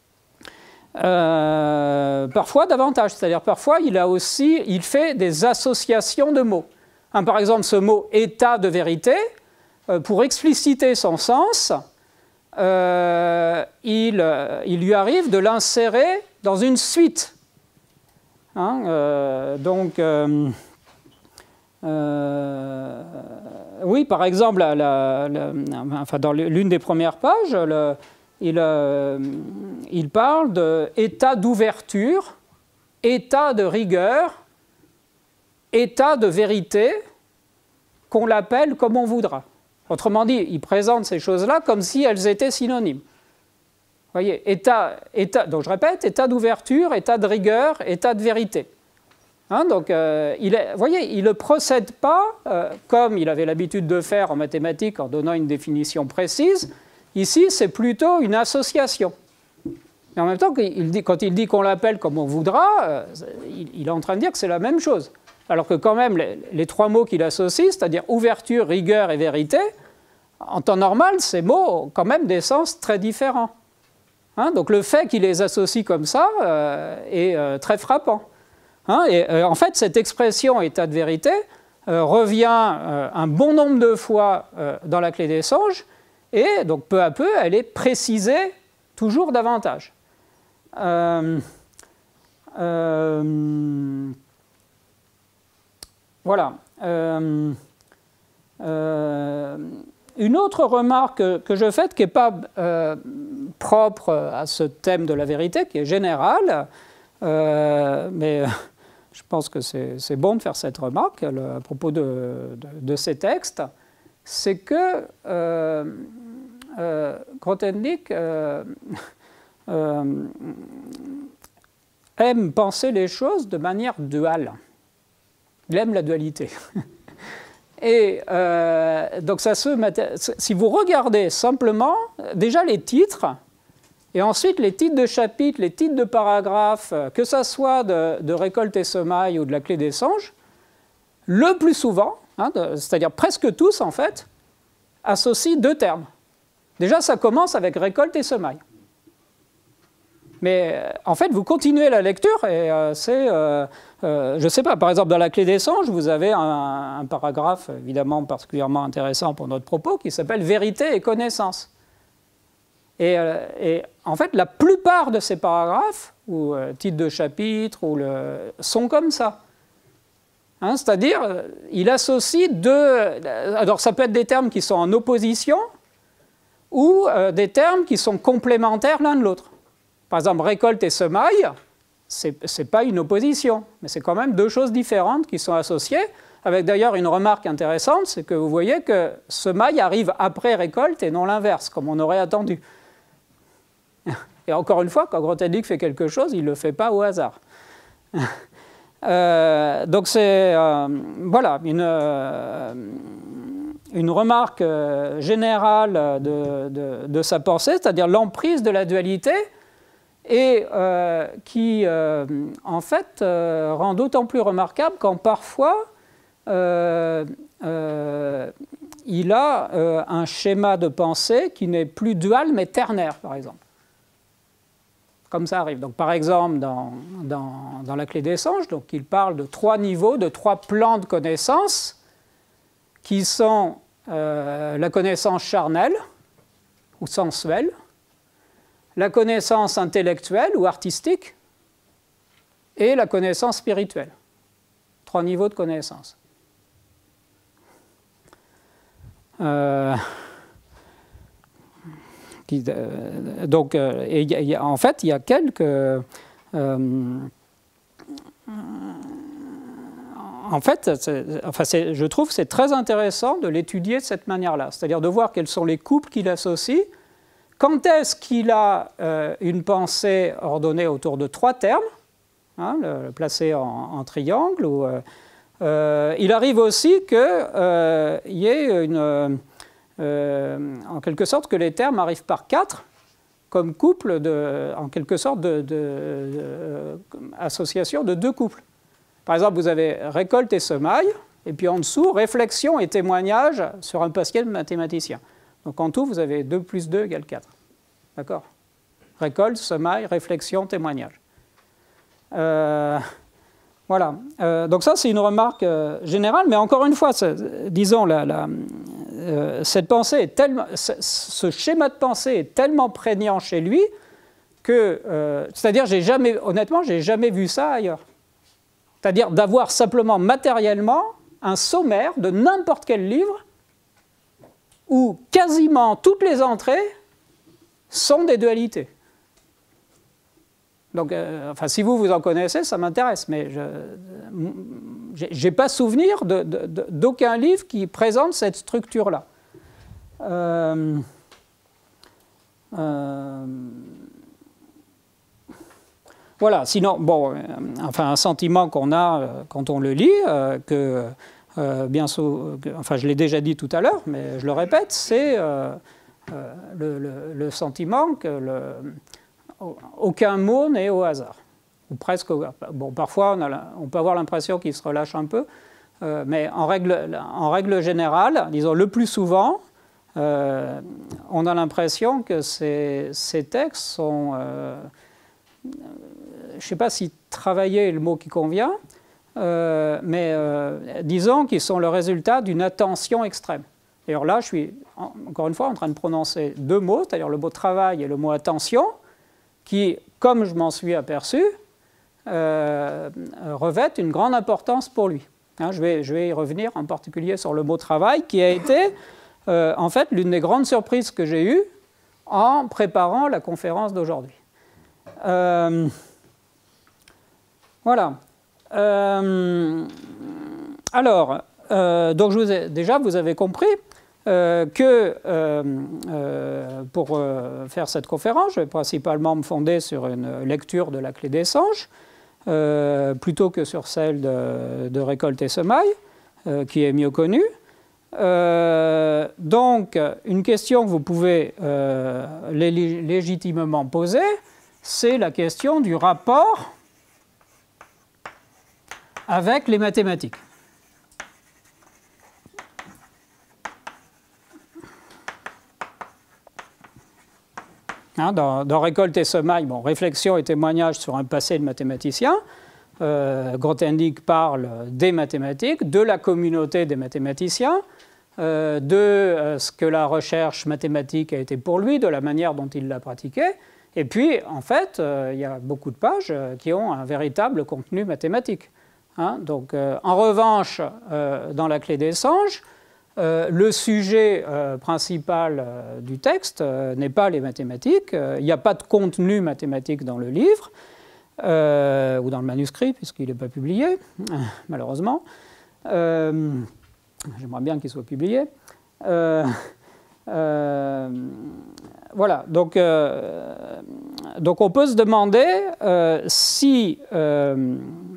Euh, parfois davantage, c'est-à-dire parfois il, a aussi, il fait des associations de mots. Hein, par exemple, ce mot « état de vérité euh, », pour expliciter son sens, euh, il, euh, il lui arrive de l'insérer dans une suite. Hein, euh, donc, euh, euh, oui, par exemple, la, la, la, enfin, dans l'une des premières pages, le, il, euh, il parle d'état d'ouverture, état de rigueur, état de vérité, qu'on l'appelle comme on voudra. Autrement dit, il présente ces choses-là comme si elles étaient synonymes. Vous voyez, état, état, donc je répète, état d'ouverture, état de rigueur, état de vérité. Hein, donc, euh, il est, vous voyez, il ne procède pas euh, comme il avait l'habitude de faire en mathématiques en donnant une définition précise. Ici, c'est plutôt une association. Mais en même temps, il dit, quand il dit qu'on l'appelle comme on voudra, euh, il, il est en train de dire que c'est la même chose. Alors que quand même, les, les trois mots qu'il associe, c'est-à-dire ouverture, rigueur et vérité, en temps normal, ces mots ont quand même des sens très différents. Hein, donc le fait qu'il les associe comme ça euh, est euh, très frappant. Hein, et euh, en fait, cette expression état de vérité euh, revient euh, un bon nombre de fois euh, dans la clé des songes, et donc peu à peu, elle est précisée toujours davantage. Euh, euh, voilà. Euh, euh, une autre remarque que, que je fais, qui n'est pas euh, propre à ce thème de la vérité, qui est générale, euh, mais je pense que c'est bon de faire cette remarque à propos de, de, de ces textes, c'est que euh, euh, Grothendieck euh, euh, aime penser les choses de manière duale. Il aime la dualité. Et euh, donc, ça se, si vous regardez simplement, déjà les titres, et ensuite les titres de chapitres, les titres de paragraphes, que ce soit de, de Récolte et Semailles ou de la Clé des Songes, le plus souvent, hein, c'est-à-dire presque tous en fait, associent deux termes. Déjà, ça commence avec Récolte et Semailles. Mais en fait, vous continuez la lecture et euh, c'est, euh, euh, je ne sais pas, par exemple, dans la Clé des Songes, vous avez un, un paragraphe évidemment particulièrement intéressant pour notre propos qui s'appelle « Vérité et connaissance ». Et, euh, et en fait, la plupart de ces paragraphes, ou euh, titres de chapitre, ou le, sont comme ça. Hein, c'est-à-dire, il associe deux... Alors, ça peut être des termes qui sont en opposition, ou euh, des termes qui sont complémentaires l'un de l'autre. Par exemple, récolte et semaille, ce n'est pas une opposition, mais c'est quand même deux choses différentes qui sont associées, avec d'ailleurs une remarque intéressante, c'est que vous voyez que semaille arrive après récolte et non l'inverse, comme on aurait attendu. Et encore une fois, quand Grothendieck fait quelque chose, il ne le fait pas au hasard. euh, donc c'est euh, voilà, une, euh, une remarque euh, générale de, de, de sa pensée, c'est-à-dire l'emprise de la dualité, et euh, qui, euh, en fait, euh, rend d'autant plus remarquable quand parfois euh, euh, il a euh, un schéma de pensée qui n'est plus dual, mais ternaire, par exemple. Comme ça arrive. Donc, par exemple, dans, dans, dans la Clé des Songes, donc, il parle de trois niveaux, de trois plans de connaissance, qui sont euh, la connaissance charnelle, ou sensuelle, la connaissance intellectuelle ou artistique et la connaissance spirituelle. Trois niveaux de connaissance. Euh, qui, euh, donc, euh, et y a, en fait, il y a quelques... Euh, en fait, enfin, je trouve que c'est très intéressant de l'étudier de cette manière-là, c'est-à-dire de voir quels sont les couples qu'il associe. Quand est-ce qu'il a euh, une pensée ordonnée autour de trois termes, hein, le, le placé en, en triangle, ou, euh, euh, il arrive aussi qu'il euh, y ait une, euh, en quelque sorte que les termes arrivent par quatre, comme couple, de, en quelque sorte de, de, de, de association de deux couples. Par exemple, vous avez récolte et semaille, et puis en dessous, réflexion et témoignage sur un pasquier de mathématicien. Donc en tout, vous avez deux plus deux égale quatre. D'accord? Récolte, semaille, réflexion, témoignage. Euh, voilà. Euh, donc ça, c'est une remarque euh, générale, mais encore une fois, disons, la, la, euh, cette pensée est tellement, ce schéma de pensée est tellement prégnant chez lui que, euh, c'est-à-dire, j'ai jamais, honnêtement, j'ai jamais vu ça ailleurs. C'est-à-dire d'avoir simplement matériellement un sommaire de n'importe quel livre où quasiment toutes les entrées sont des dualités. Donc, euh, enfin, si vous, vous en connaissez, ça m'intéresse, mais je n'ai pas souvenir de, de, de, d'aucun livre qui présente cette structure-là. Euh, euh, voilà, sinon, bon, euh, enfin, un sentiment qu'on a euh, quand on le lit, euh, que... Euh, bien sûr, enfin je l'ai déjà dit tout à l'heure, mais je le répète, c'est euh, euh, le, le, le sentiment que le, aucun mot n'est au hasard, ou presque. Bon, parfois on, a, on peut avoir l'impression qu'il se relâche un peu, euh, mais en règle, en règle générale, disons le plus souvent, euh, on a l'impression que ces, ces textes sont, euh, ne sais pas si travailler est le mot qui convient, euh, mais euh, disons qu'ils sont le résultat d'une attention extrême. D'ailleurs là, je suis encore une fois en train de prononcer deux mots, c'est-à-dire le mot travail et le mot attention, qui, comme je m'en suis aperçu, euh, revêtent une grande importance pour lui. Hein, je, vais, je vais y revenir en particulier sur le mot travail, qui a été euh, en fait l'une des grandes surprises que j'ai eues en préparant la conférence d'aujourd'hui. Euh, voilà. Euh, alors, euh, donc je vous ai, déjà, vous avez compris euh, que euh, euh, pour euh, faire cette conférence, je vais principalement me fonder sur une lecture de la Clé des Songes, euh, plutôt que sur celle de, de Récolte et Semailles, euh, qui est mieux connue. Euh, donc, une question que vous pouvez euh, lég légitimement poser, c'est la question du rapport avec les mathématiques. Hein, dans, dans Récolte et Semailles, bon, réflexion et témoignage sur un passé de mathématicien. Euh, Grothendieck parle des mathématiques, de la communauté des mathématiciens, euh, de euh, ce que la recherche mathématique a été pour lui, de la manière dont il l'a pratiquée. Et puis, en fait, euh, il y a beaucoup de pages euh, qui ont un véritable contenu mathématique. Hein, donc, euh, en revanche, euh, dans la Clé des Songes, euh, le sujet euh, principal euh, du texte euh, n'est pas les mathématiques. Euh, il n'y a pas de contenu mathématique dans le livre. Euh, ou dans le manuscrit, puisqu'il n'est pas publié, malheureusement. Euh, J'aimerais bien qu'il soit publié. Euh, euh, voilà, donc, euh, donc on peut se demander euh, si... Euh,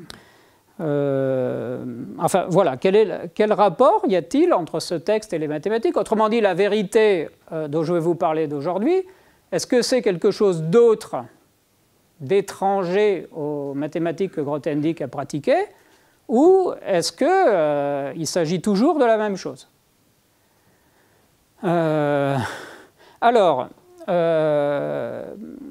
euh, enfin, voilà, quel, est, quel rapport y a-t-il entre ce texte et les mathématiques? Autrement dit, la vérité euh, dont je vais vous parler d'aujourd'hui, est-ce que c'est quelque chose d'autre, d'étranger aux mathématiques que Grothendieck a pratiquées, ou est-ce qu'il euh, s'agit toujours de la même chose? euh, Alors, euh,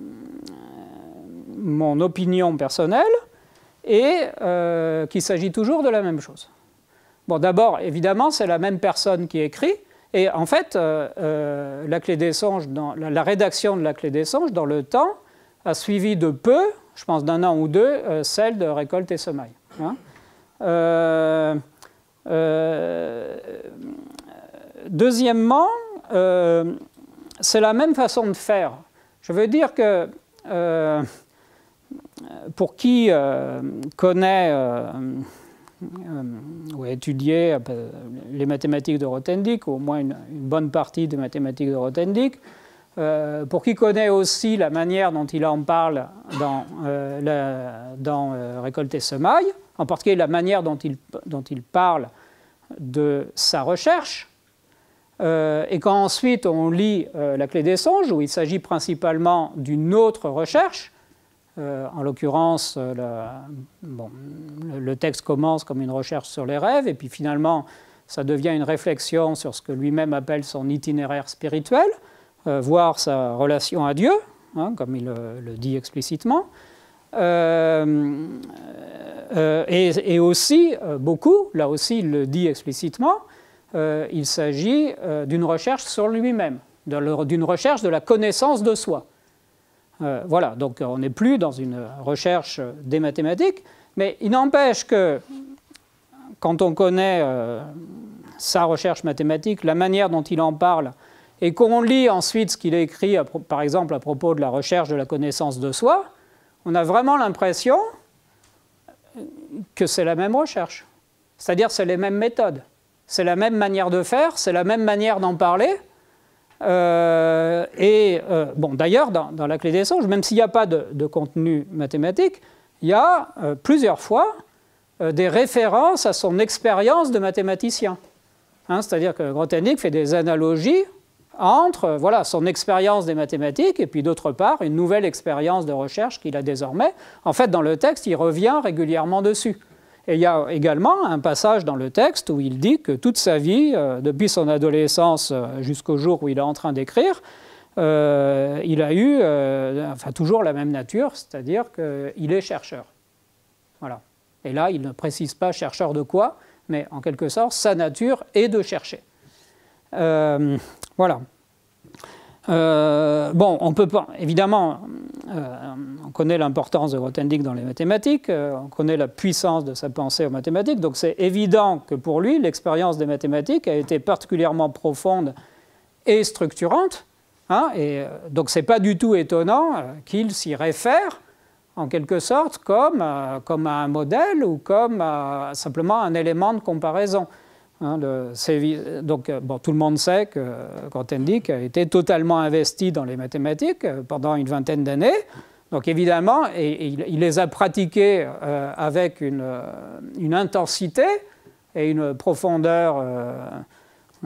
mon opinion personnelle est euh, qu'il s'agit toujours de la même chose. Bon, d'abord, évidemment, c'est la même personne qui écrit, et en fait, euh, euh, la Clé des Songes, dans, la, la rédaction de la Clé des Songes, dans le temps, a suivi de peu, je pense d'un an ou deux, euh, celle de Récolte et Semailles. Hein. Euh, euh, deuxièmement, euh, c'est la même façon de faire. Je veux dire que euh, pour qui euh, connaît euh, euh, ou a étudié euh, les mathématiques de Grothendieck, ou au moins une, une bonne partie des mathématiques de Grothendieck, Euh, pour qui connaît aussi la manière dont il en parle dans, euh, la, dans euh, Récolte et Semailles, en particulier la manière dont il, dont il parle de sa recherche, euh, et quand ensuite on lit euh, la Clé des Songes, où il s'agit principalement d'une autre recherche, euh, en l'occurrence, euh, bon, le, le texte commence comme une recherche sur les rêves, et puis finalement, ça devient une réflexion sur ce que lui-même appelle son itinéraire spirituel, Euh, voir sa relation à Dieu, hein, comme il euh, le dit explicitement, euh, euh, et, et aussi, euh, beaucoup, là aussi il le dit explicitement, euh, il s'agit euh, d'une recherche sur lui-même, d'une recherche de la connaissance de soi. Euh, voilà, donc on n'est plus dans une recherche des mathématiques, mais il n'empêche que quand on connaît euh, sa recherche mathématique, la manière dont il en parle, et qu'on lit ensuite ce qu'il a écrit, à, par exemple, à propos de la recherche de la connaissance de soi, on a vraiment l'impression que c'est la même recherche. C'est-à-dire c'est les mêmes méthodes, c'est la même manière de faire, c'est la même manière d'en parler. Euh, et euh, bon, d'ailleurs, dans, dans la Clé des Songes, même s'il n'y a pas de, de contenu mathématique, il y a euh, plusieurs fois euh, des références à son expérience de mathématicien. Hein, c'est-à-dire que Grothendieck fait des analogies entre voilà, son expérience des mathématiques et puis d'autre part une nouvelle expérience de recherche qu'il a désormais. En fait, dans le texte, il revient régulièrement dessus. Et il y a également un passage dans le texte où il dit que toute sa vie, euh, depuis son adolescence euh, jusqu'au jour où il est en train d'écrire, euh, il a eu euh, enfin, toujours la même nature, c'est-à-dire qu'il est chercheur. Voilà. Et là, il ne précise pas chercheur de quoi, mais en quelque sorte, sa nature est de chercher. Euh, voilà. Euh, bon, on peut pas, évidemment, euh, on connaît l'importance de Grothendieck dans les mathématiques, euh, on connaît la puissance de sa pensée en mathématiques, donc c'est évident que pour lui, l'expérience des mathématiques a été particulièrement profonde et structurante, hein, et euh, donc c'est pas du tout étonnant euh, qu'il s'y réfère en quelque sorte comme, euh, comme un modèle ou comme euh, simplement un élément de comparaison. Hein, le, donc, bon, tout le monde sait que Grothendieck a été totalement investi dans les mathématiques pendant une vingtaine d'années. Donc, évidemment, et, et il, il les a pratiquées euh, avec une, une intensité et une profondeur euh, euh,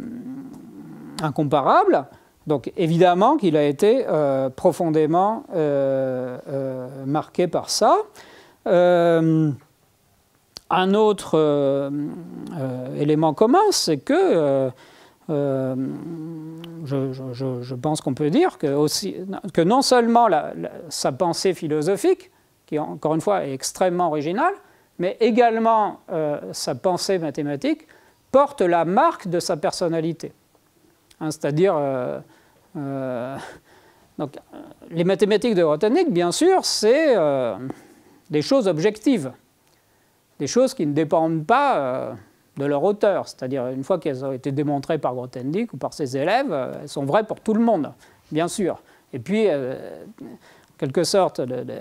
incomparable. Donc, évidemment qu'il a été euh, profondément euh, euh, marqué par ça. Euh, Un autre euh, euh, élément commun, c'est que euh, euh, je, je, je pense qu'on peut dire que, aussi, que non seulement la, la, sa pensée philosophique, qui encore une fois est extrêmement originale, mais également euh, sa pensée mathématique porte la marque de sa personnalité. Hein, c'est-à-dire, euh, euh, donc, les mathématiques de Grothendieck, bien sûr, c'est euh, des choses objectives. Des choses qui ne dépendent pas euh, de leur auteur. C'est-à-dire, une fois qu'elles ont été démontrées par Grothendieck ou par ses élèves, euh, elles sont vraies pour tout le monde, bien sûr. Et puis, euh, en quelque sorte, le, le,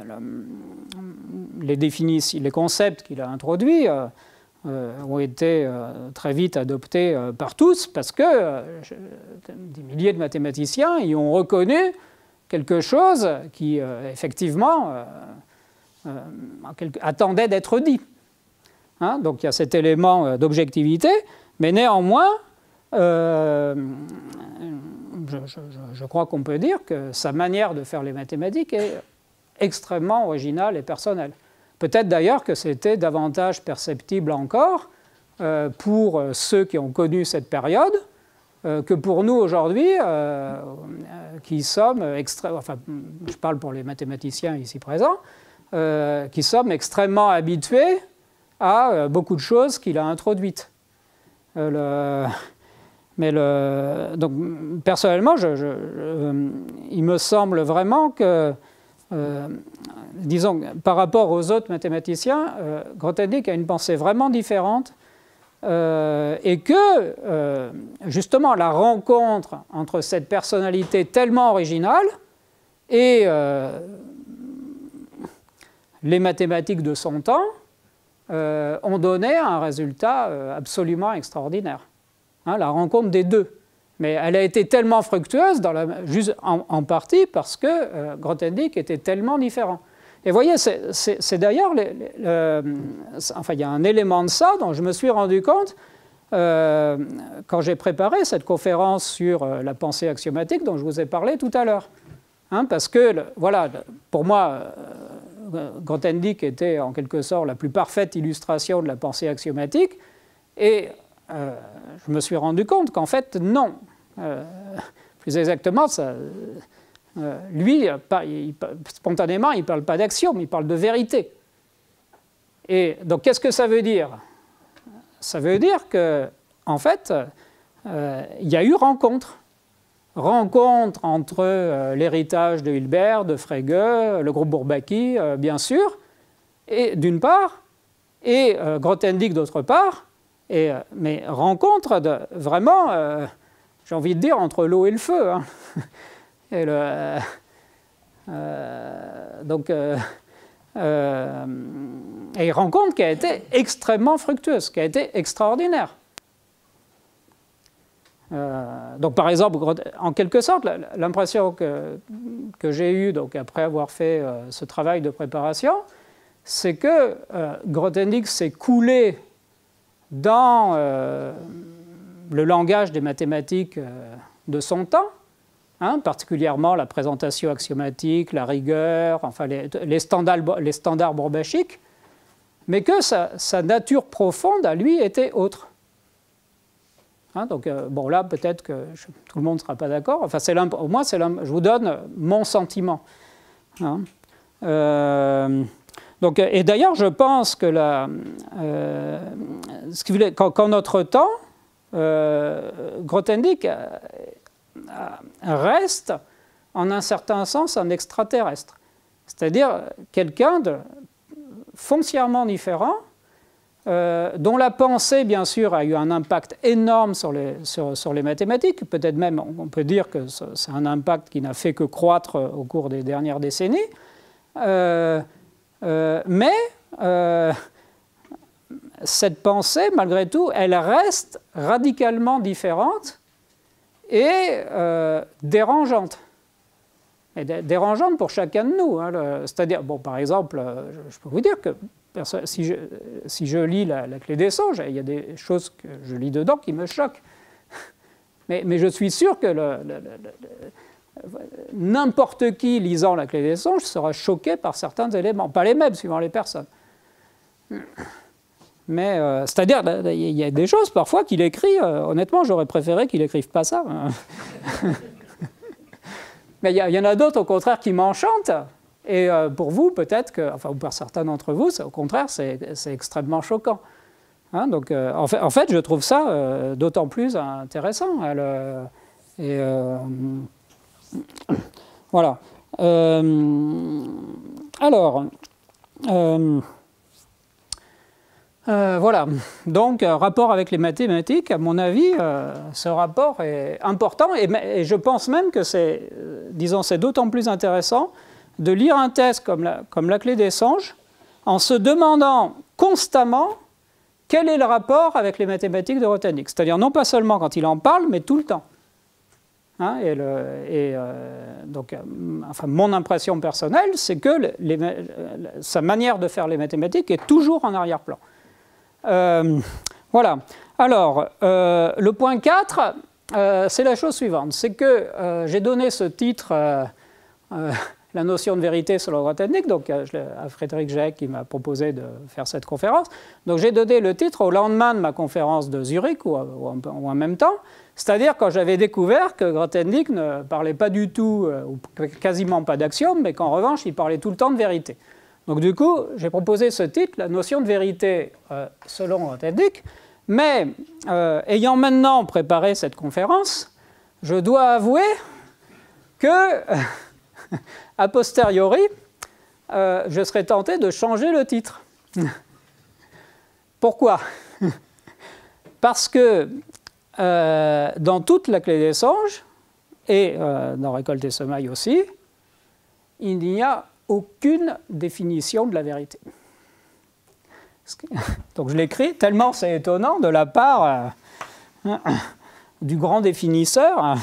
le, les définitions, les concepts qu'il a introduits euh, euh, ont été euh, très vite adoptés euh, par tous, parce que euh, je, des milliers de mathématiciens y ont reconnu quelque chose qui, euh, effectivement, euh, euh, attendait d'être dit. Hein, donc il y a cet élément d'objectivité, mais néanmoins, euh, je, je, je crois qu'on peut dire que sa manière de faire les mathématiques est extrêmement originale et personnelle. Peut-être d'ailleurs que c'était davantage perceptible encore euh, pour ceux qui ont connu cette période euh, que pour nous aujourd'hui, euh, qui sommes extrêmement, enfin, je parle pour les mathématiciens ici présents, euh, qui sommes extrêmement habitués à euh, beaucoup de choses qu'il a introduites. Euh, le, mais le, donc, personnellement, je, je, je, il me semble vraiment que, euh, disons, par rapport aux autres mathématiciens, euh, Grothendieck a une pensée vraiment différente euh, et que, euh, justement, la rencontre entre cette personnalité tellement originale et euh, les mathématiques de son temps Euh, ont donné un résultat euh, absolument extraordinaire. Hein, la rencontre des deux. Mais elle a été tellement fructueuse, dans la, juste en, en partie parce que euh, Grothendieck était tellement différent. Et vous voyez, c'est d'ailleurs, enfin, il y a un élément de ça dont je me suis rendu compte euh, quand j'ai préparé cette conférence sur euh, la pensée axiomatique dont je vous ai parlé tout à l'heure. Hein, parce que, le, voilà, pour moi, euh, Grothendieck était en quelque sorte la plus parfaite illustration de la pensée axiomatique, et euh, je me suis rendu compte qu'en fait, non. Euh, plus exactement, ça, euh, lui, pas, il, spontanément, il ne parle pas d'axiome, il parle de vérité. Et donc, qu'est-ce que ça veut dire? Ça veut dire que, en fait, euh, il y a eu rencontre. Rencontre entre euh, l'héritage de Hilbert, de Frege, le groupe Bourbaki, euh, bien sûr, et d'une part, et euh, Grothendieck d'autre part, et, euh, mais rencontre de, vraiment, euh, j'ai envie de dire, entre l'eau et le feu. Hein. Et le, euh, euh, donc, euh, euh, et rencontre qui a été extrêmement fructueuse, qui a été extraordinaire. Euh, donc, par exemple, en quelque sorte, l'impression que, que j'ai eue donc, après avoir fait euh, ce travail de préparation, c'est que euh, Grothendieck s'est coulé dans euh, le langage des mathématiques euh, de son temps, hein, particulièrement la présentation axiomatique, la rigueur, enfin les, les, standards, les standards bourbachiques, mais que sa, sa nature profonde à lui était autre. Hein, donc, euh, bon, là, peut-être que je, tout le monde ne sera pas d'accord. Enfin, au moins, je vous donne mon sentiment. Hein. Euh, donc, et d'ailleurs, je pense que la, euh, ce qui voulait, qu'en, qu'en notre temps, euh, Grothendieck reste, en un certain sens, un extraterrestre. C'est-à-dire quelqu'un de foncièrement différent, Euh, dont la pensée, bien sûr, a eu un impact énorme sur les, sur, sur les mathématiques. Peut-être même, on peut dire que c'est un impact qui n'a fait que croître au cours des dernières décennies. Euh, euh, mais euh, cette pensée, malgré tout, elle reste radicalement différente et euh, dérangeante. Et dérangeante pour chacun de nous. Hein, c'est-à-dire, bon, par exemple, je peux vous dire que Si je, si je lis la, la Clé des songes, il y a des choses que je lis dedans qui me choquent. Mais, mais je suis sûr que n'importe qui lisant la Clé des songes sera choqué par certains éléments. Pas les mêmes, suivant les personnes. Mais, euh, c'est-à-dire, il y a des choses parfois qu'il écrit, euh, honnêtement, j'aurais préféré qu'il n'écrive pas ça. Mais il y, y en a d'autres, au contraire, qui m'enchantent. Et euh, pour vous, peut-être que, enfin, ou pour certains d'entre vous, au contraire, c'est extrêmement choquant. Hein, donc, euh, en, fait, en fait, je trouve ça euh, d'autant plus intéressant. Hein, le, et, euh, voilà. Euh, alors, euh, euh, voilà. Donc, euh, rapport avec les mathématiques, à mon avis, euh, ce rapport est important. Et, et je pense même que c'est, euh, disons, c'est d'autant plus intéressant de lire un texte comme la, comme la Clé des songes en se demandant constamment quel est le rapport avec les mathématiques de Grothendieck. C'est-à-dire non pas seulement quand il en parle, mais tout le temps. Hein, et le, et euh, donc, euh, enfin, mon impression personnelle, c'est que les, les, sa manière de faire les mathématiques est toujours en arrière-plan. Euh, voilà. Alors, euh, le point quatre, euh, c'est la chose suivante. C'est que euh, j'ai donné ce titre... Euh, euh, la notion de vérité selon Grothendieck, donc à Frédéric Jacques qui m'a proposé de faire cette conférence. Donc j'ai donné le titre au lendemain de ma conférence de Zurich, ou, ou, en, ou en même temps, c'est-à-dire quand j'avais découvert que Grothendieck ne parlait pas du tout, euh, ou quasiment pas d'axiomes, mais qu'en revanche, il parlait tout le temps de vérité. Donc du coup, j'ai proposé ce titre, la notion de vérité euh, selon Grothendieck, mais euh, ayant maintenant préparé cette conférence, je dois avouer que... a posteriori, euh, je serais tenté de changer le titre. Pourquoi? Parce que euh, dans toute la Clé des songes, et euh, dans Récolte et Semailles aussi, il n'y a aucune définition de la vérité. Donc je l'écris tellement c'est étonnant de la part euh, du grand définisseur.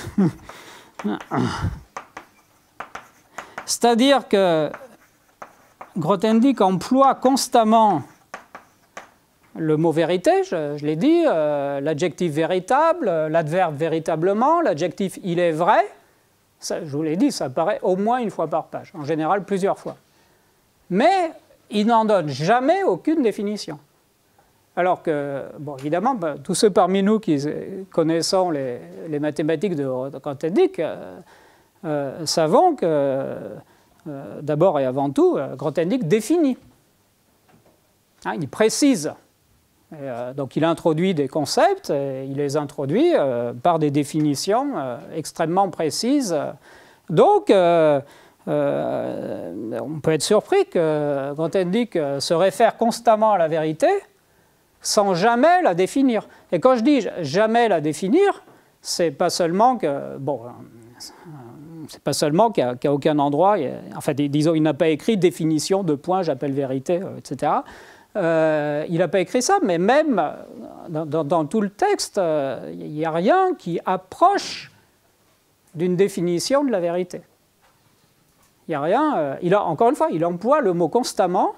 C'est-à-dire que Grothendieck emploie constamment le mot vérité, je, je l'ai dit, euh, l'adjectif véritable, l'adverbe véritablement, l'adjectif il est vrai. Ça, je vous l'ai dit, ça apparaît au moins une fois par page, en général plusieurs fois. Mais il n'en donne jamais aucune définition. Alors que, bon, évidemment, bah, tous ceux parmi nous qui connaissons les, les mathématiques de Grothendieck, euh, Euh, savons que, euh, d'abord et avant tout, euh, Grothendieck définit. Hein, il précise. Et, euh, donc il introduit des concepts, et il les introduit euh, par des définitions euh, extrêmement précises. Donc, euh, euh, on peut être surpris que Grothendieck se réfère constamment à la vérité sans jamais la définir. Et quand je dis jamais la définir, c'est pas seulement que... Bon, c'est pas seulement qu'à qu'à aucun endroit, il y a, enfin, disons, il n'a pas écrit définition de point, j'appelle vérité, euh, et cetera. Euh, il n'a pas écrit ça, mais même dans, dans, dans tout le texte, euh, il n'y a rien qui approche d'une définition de la vérité. Il n'y a rien. Euh, il a, encore une fois, il emploie le mot constamment,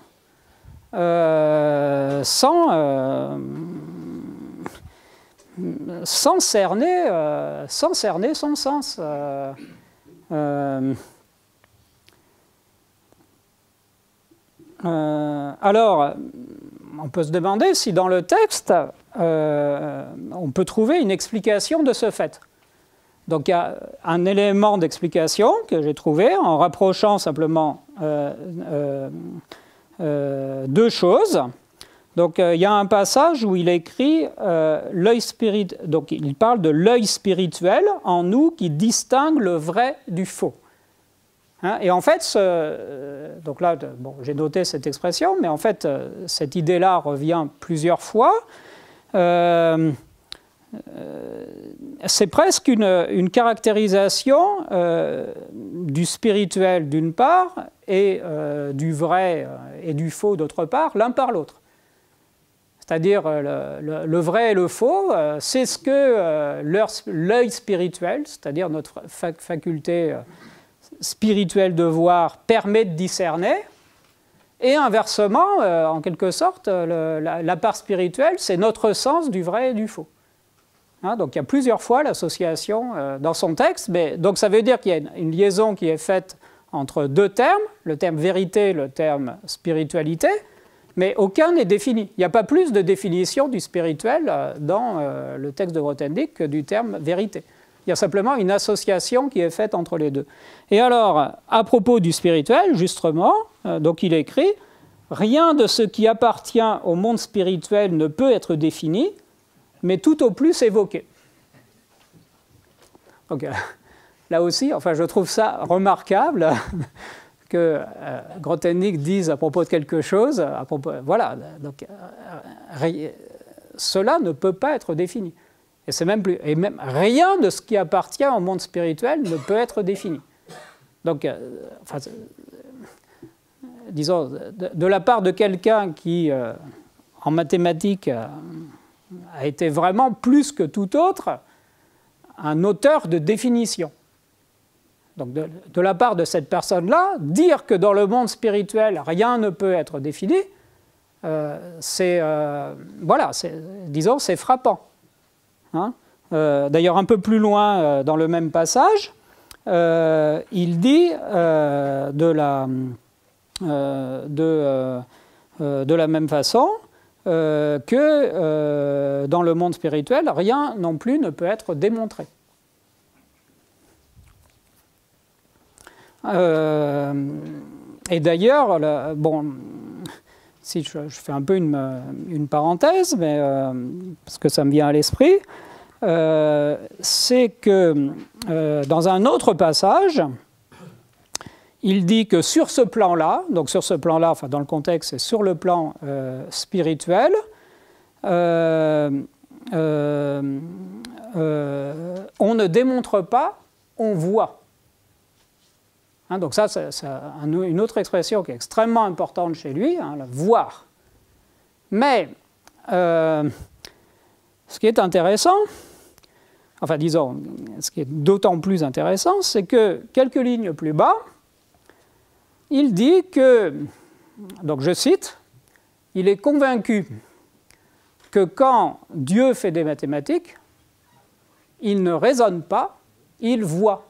euh, sans, euh, sans cerner, euh, sans cerner son sens. Euh, Euh, euh, alors, on peut se demander si dans le texte, euh, on peut trouver une explication de ce fait. Donc il y a un élément d'explication que j'ai trouvé en rapprochant simplement euh, euh, euh, deux choses. Donc euh, il y a un passage où il écrit euh, l'œil spirit, donc il parle de l'œil spirituel en nous qui distingue le vrai du faux. Hein, et en fait, ce, donc là, bon, j'ai noté cette expression, mais en fait, cette idée-là revient plusieurs fois. Euh, euh, c'est presque une, une caractérisation euh, du spirituel d'une part et euh, du vrai et du faux d'autre part, l'un par l'autre. C'est-à-dire le, le, le vrai et le faux, euh, c'est ce que euh, l'œil spirituel, c'est-à-dire notre fac faculté euh, spirituelle de voir, permet de discerner. Et inversement, euh, en quelque sorte, le, la, la part spirituelle, c'est notre sens du vrai et du faux. Hein, donc il y a plusieurs fois l'association euh, dans son texte. Mais, donc ça veut dire qu'il y a une, une liaison qui est faite entre deux termes, le terme vérité et le terme spiritualité. Mais aucun n'est défini. Il n'y a pas plus de définition du spirituel dans euh, le texte de Grothendieck que du terme vérité. Il y a simplement une association qui est faite entre les deux. Et alors, à propos du spirituel, justement, euh, donc il écrit « Rien de ce qui appartient au monde spirituel ne peut être défini, mais tout au plus évoqué. » Donc euh, là aussi, enfin, je trouve ça remarquable que euh, Grothendieck dise à propos de quelque chose, à propos, voilà, donc euh, cela ne peut pas être défini. Et, c'est même plus, et même rien de ce qui appartient au monde spirituel ne peut être défini. Donc, euh, enfin, euh, disons, de, de la part de quelqu'un qui, euh, en mathématiques, euh, a été vraiment plus que tout autre, un auteur de définition. Donc de, de la part de cette personne-là, dire que dans le monde spirituel, rien ne peut être défini, euh, c'est, euh, voilà, disons, c'est frappant. Hein, euh, D'ailleurs, un peu plus loin euh, dans le même passage, euh, il dit euh, de, la, euh, de, euh, euh, de la même façon euh, que euh, dans le monde spirituel, rien non plus ne peut être démontré. Euh, et d'ailleurs, bon, si je, je fais un peu une, une parenthèse, mais, euh, parce que ça me vient à l'esprit, euh, c'est que euh, dans un autre passage, il dit que sur ce plan-là, donc sur ce plan-là, enfin dans le contexte, c'est sur le plan euh, spirituel, euh, euh, euh, on ne démontre pas, on voit. Hein, donc ça, c'est un, une autre expression qui est extrêmement importante chez lui, hein, le voir. Mais euh, ce qui est intéressant, enfin disons, ce qui est d'autant plus intéressant, c'est que quelques lignes plus bas, il dit que, donc je cite, il est convaincu que quand Dieu fait des mathématiques, il ne raisonne pas, il voit.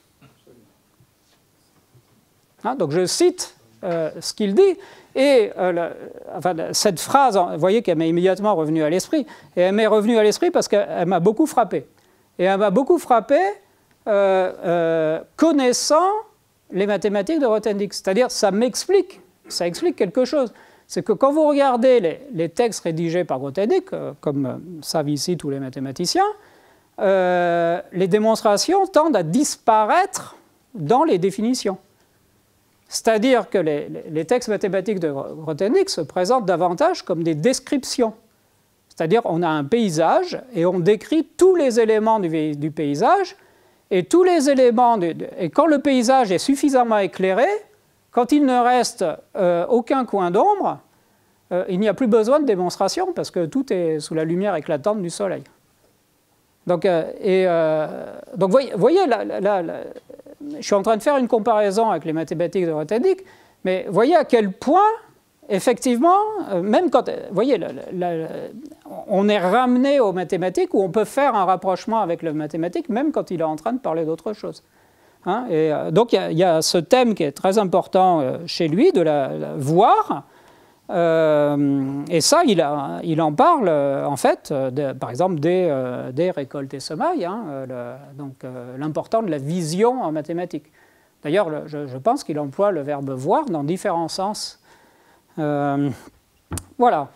Hein, donc je cite euh, ce qu'il dit, et euh, la, enfin, cette phrase, vous voyez qu'elle m'est immédiatement revenue à l'esprit, et elle m'est revenue à l'esprit parce qu'elle m'a beaucoup frappé. Et elle m'a beaucoup frappé euh, euh, connaissant les mathématiques de Grothendieck. C'est-à-dire, ça m'explique, ça explique quelque chose. C'est que quand vous regardez les, les textes rédigés par Grothendieck, euh, comme euh, savent ici tous les mathématiciens, euh, les démonstrations tendent à disparaître dans les définitions. C'est-à-dire que les, les textes mathématiques de Grothendieck se présentent davantage comme des descriptions. C'est-à-dire qu'on a un paysage et on décrit tous les éléments du, du paysage, et tous les éléments, de, de, et quand le paysage est suffisamment éclairé, quand il ne reste euh, aucun coin d'ombre, euh, il n'y a plus besoin de démonstration parce que tout est sous la lumière éclatante du soleil. Donc, euh, et, euh, donc voyez, voyez là, là, là, je suis en train de faire une comparaison avec les mathématiques de Grothendieck, mais voyez à quel point, effectivement, euh, même quand, voyez, la, la, la, on est ramené aux mathématiques où on peut faire un rapprochement avec les mathématiques, même quand il est en train de parler d'autre chose. Hein, et euh, donc il y, y a ce thème qui est très important euh, chez lui, de la, la voir, Euh, et ça, il, a, il en parle, euh, en fait, de, par exemple, des, euh, des récoltes et semailles, hein, euh, le, donc euh, l'important de la vision en mathématiques. D'ailleurs, je, je pense qu'il emploie le verbe voir dans différents sens. Euh, voilà.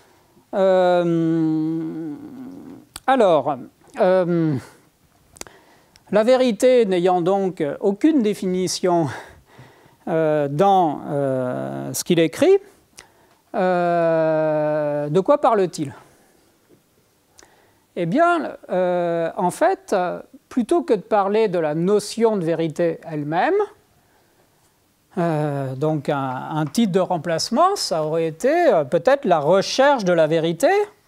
Euh, alors, euh, la vérité n'ayant donc aucune définition euh, dans euh, ce qu'il écrit, euh, de quoi parle-t-il? Eh bien, euh, en fait, plutôt que de parler de la notion de vérité elle-même, euh, donc un, un titre de remplacement, ça aurait été euh, peut-être la recherche de la vérité.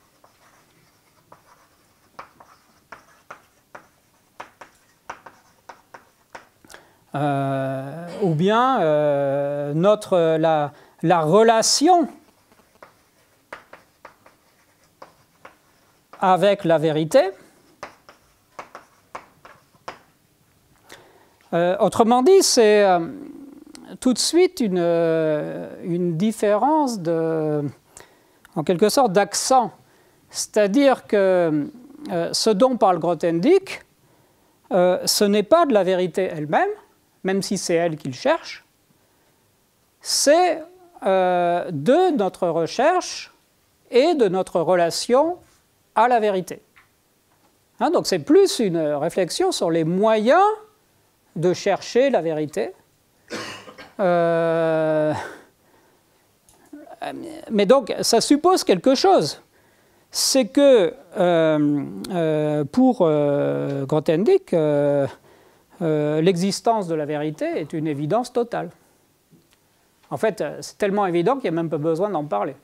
Euh, ou bien euh, notre, la, la relation avec la vérité. Euh, autrement dit, c'est euh, tout de suite une, euh, une différence de, en quelque sorte, d'accent. C'est-à-dire que euh, ce dont parle Grothendieck, euh, ce n'est pas de la vérité elle-même, même si c'est elle qu'il cherche, c'est euh, de notre recherche et de notre relation à la vérité. Hein, donc c'est plus une réflexion sur les moyens de chercher la vérité. Euh, mais donc ça suppose quelque chose. C'est que euh, euh, pour euh, Grothendieck, euh, euh, l'existence de la vérité est une évidence totale. En fait, c'est tellement évident qu'il n'y a même pas besoin d'en parler.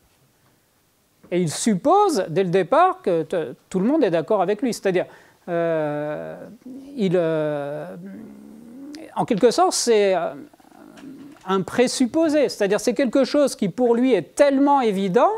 Et il suppose, dès le départ, que tout le monde est d'accord avec lui. C'est-à-dire, euh, il, euh, en quelque sorte, c'est un présupposé. C'est-à-dire, c'est quelque chose qui, pour lui, est tellement évident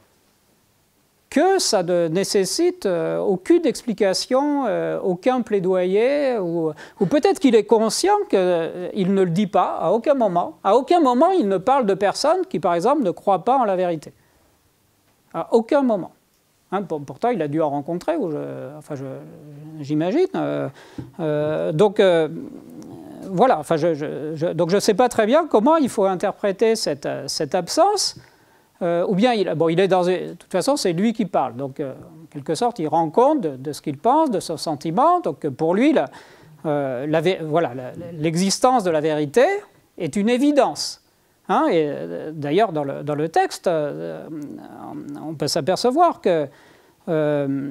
que ça ne nécessite euh, aucune explication, euh, aucun plaidoyer, ou, ou peut-être qu'il est conscient qu'il euh, ne le dit pas à aucun moment. À aucun moment, il ne parle de personnes qui, par exemple, ne croient pas en la vérité. À aucun moment. Hein, pour, pourtant, il a dû en rencontrer, ou je, enfin, j'imagine. Euh, euh, donc, euh, voilà. Enfin, je, je, je, donc, je ne sais pas très bien comment il faut interpréter cette, cette absence. Euh, ou bien, il, bon, il est dans, de toute façon, c'est lui qui parle. Donc, euh, en quelque sorte, il rend compte de, de ce qu'il pense, de son sentiment. Donc, pour lui, la, euh, la, voilà, l'existence de la vérité est une évidence. Hein, et euh, d'ailleurs, dans le, dans le texte, euh, on peut s'apercevoir que, euh,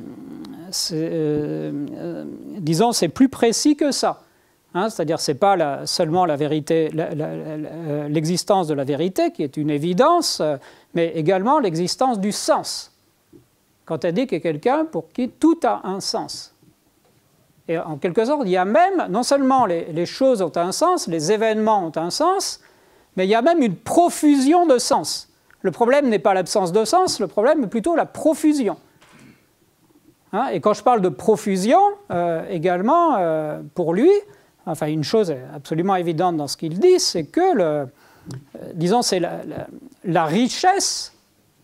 euh, euh, disons, c'est plus précis que ça. Hein, c'est-à-dire, ce n'est pas la, seulement la vérité, la, la, la, l'existence de la vérité qui est une évidence, euh, mais également l'existence du sens. Quand elle dit qu'il y a quelqu'un pour qui tout a un sens. Et en quelque sorte, il y a même, non seulement les, les choses ont un sens, les événements ont un sens, mais il y a même une profusion de sens. Le problème n'est pas l'absence de sens, le problème est plutôt la profusion. Hein, et quand je parle de profusion, euh, également, euh, pour lui, enfin, une chose absolument évidente dans ce qu'il dit, c'est que, le, euh, disons, c'est la, la, la richesse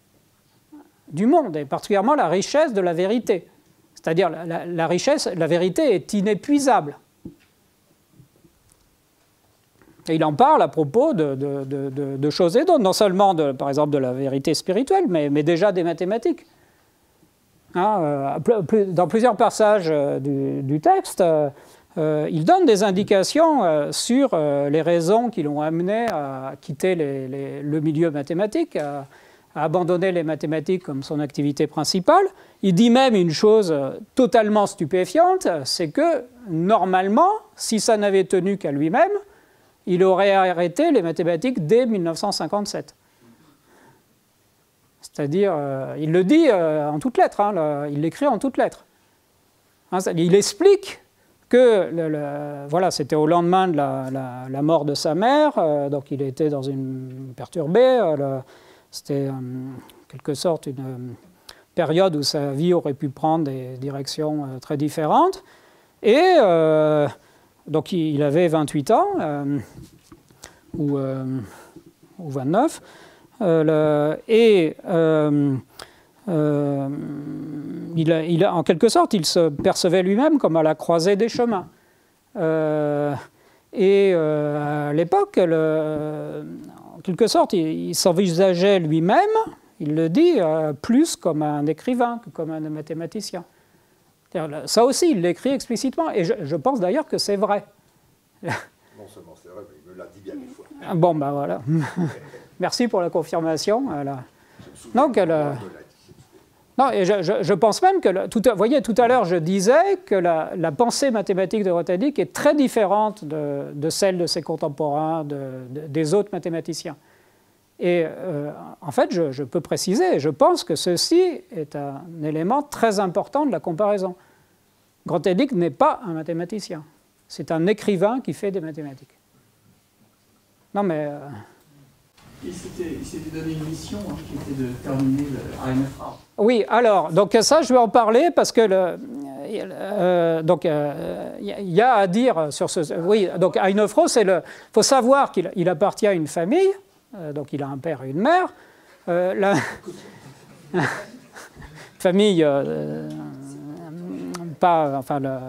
du monde, et particulièrement la richesse de la vérité. C'est-à-dire, la, la, la richesse, la vérité est inépuisable. Et il en parle à propos de, de, de, de, de choses et d'autres, non seulement, de, par exemple, de la vérité spirituelle, mais, mais déjà des mathématiques. Hein, euh, dans plusieurs passages du, du texte, euh, Euh, il donne des indications euh, sur euh, les raisons qui l'ont amené à quitter les, les, le milieu mathématique, à, à abandonner les mathématiques comme son activité principale. Il dit même une chose totalement stupéfiante, c'est que normalement, si ça n'avait tenu qu'à lui-même, il aurait arrêté les mathématiques dès mille neuf cent cinquante-sept. C'est-à-dire, euh, il le dit euh, en toutes lettres, hein, le, il l'écrit en toutes lettres. Hein, il explique que le, le, voilà, c'était au lendemain de la, la, la mort de sa mère, euh, donc il était dans une perturbée, euh, c'était en quelque sorte une euh, période où sa vie aurait pu prendre des directions euh, très différentes, et euh, donc il, il avait vingt-huit ans, euh, ou, euh, ou vingt-neuf, Euh, le, et euh, euh, il a, il a, en quelque sorte, il se percevait lui-même comme à la croisée des chemins. Euh, et euh, à l'époque, en quelque sorte, il, il s'envisageait lui-même, il le dit, euh, plus comme un écrivain que comme un mathématicien. Ça aussi, il l'écrit explicitement, et je, je pense d'ailleurs que c'est vrai. Non seulement c'est vrai, mais il me l'a dit bien des fois. Bon, ben voilà. Merci pour la confirmation. Voilà. Donc, elle, non, et je, je, je pense même que, le, tout à, vous voyez, tout à l'heure, je disais que la, la pensée mathématique de Grothendieck est très différente de, de celle de ses contemporains, de, de, des autres mathématiciens. Et euh, en fait, je, je peux préciser, je pense que ceci est un élément très important de la comparaison. Grothendieck n'est pas un mathématicien, c'est un écrivain qui fait des mathématiques. Non mais... Euh... Il s'était donné une mission hein, qui était de terminer le A N F R A O. Oui, alors, donc ça, je vais en parler parce que le, euh, donc il euh, y a à dire sur ce. Oui, donc A N F R A O, c'est le. Il faut savoir qu'il il appartient à une famille, euh, donc il a un père et une mère. Euh, la famille, euh, pas, enfin le.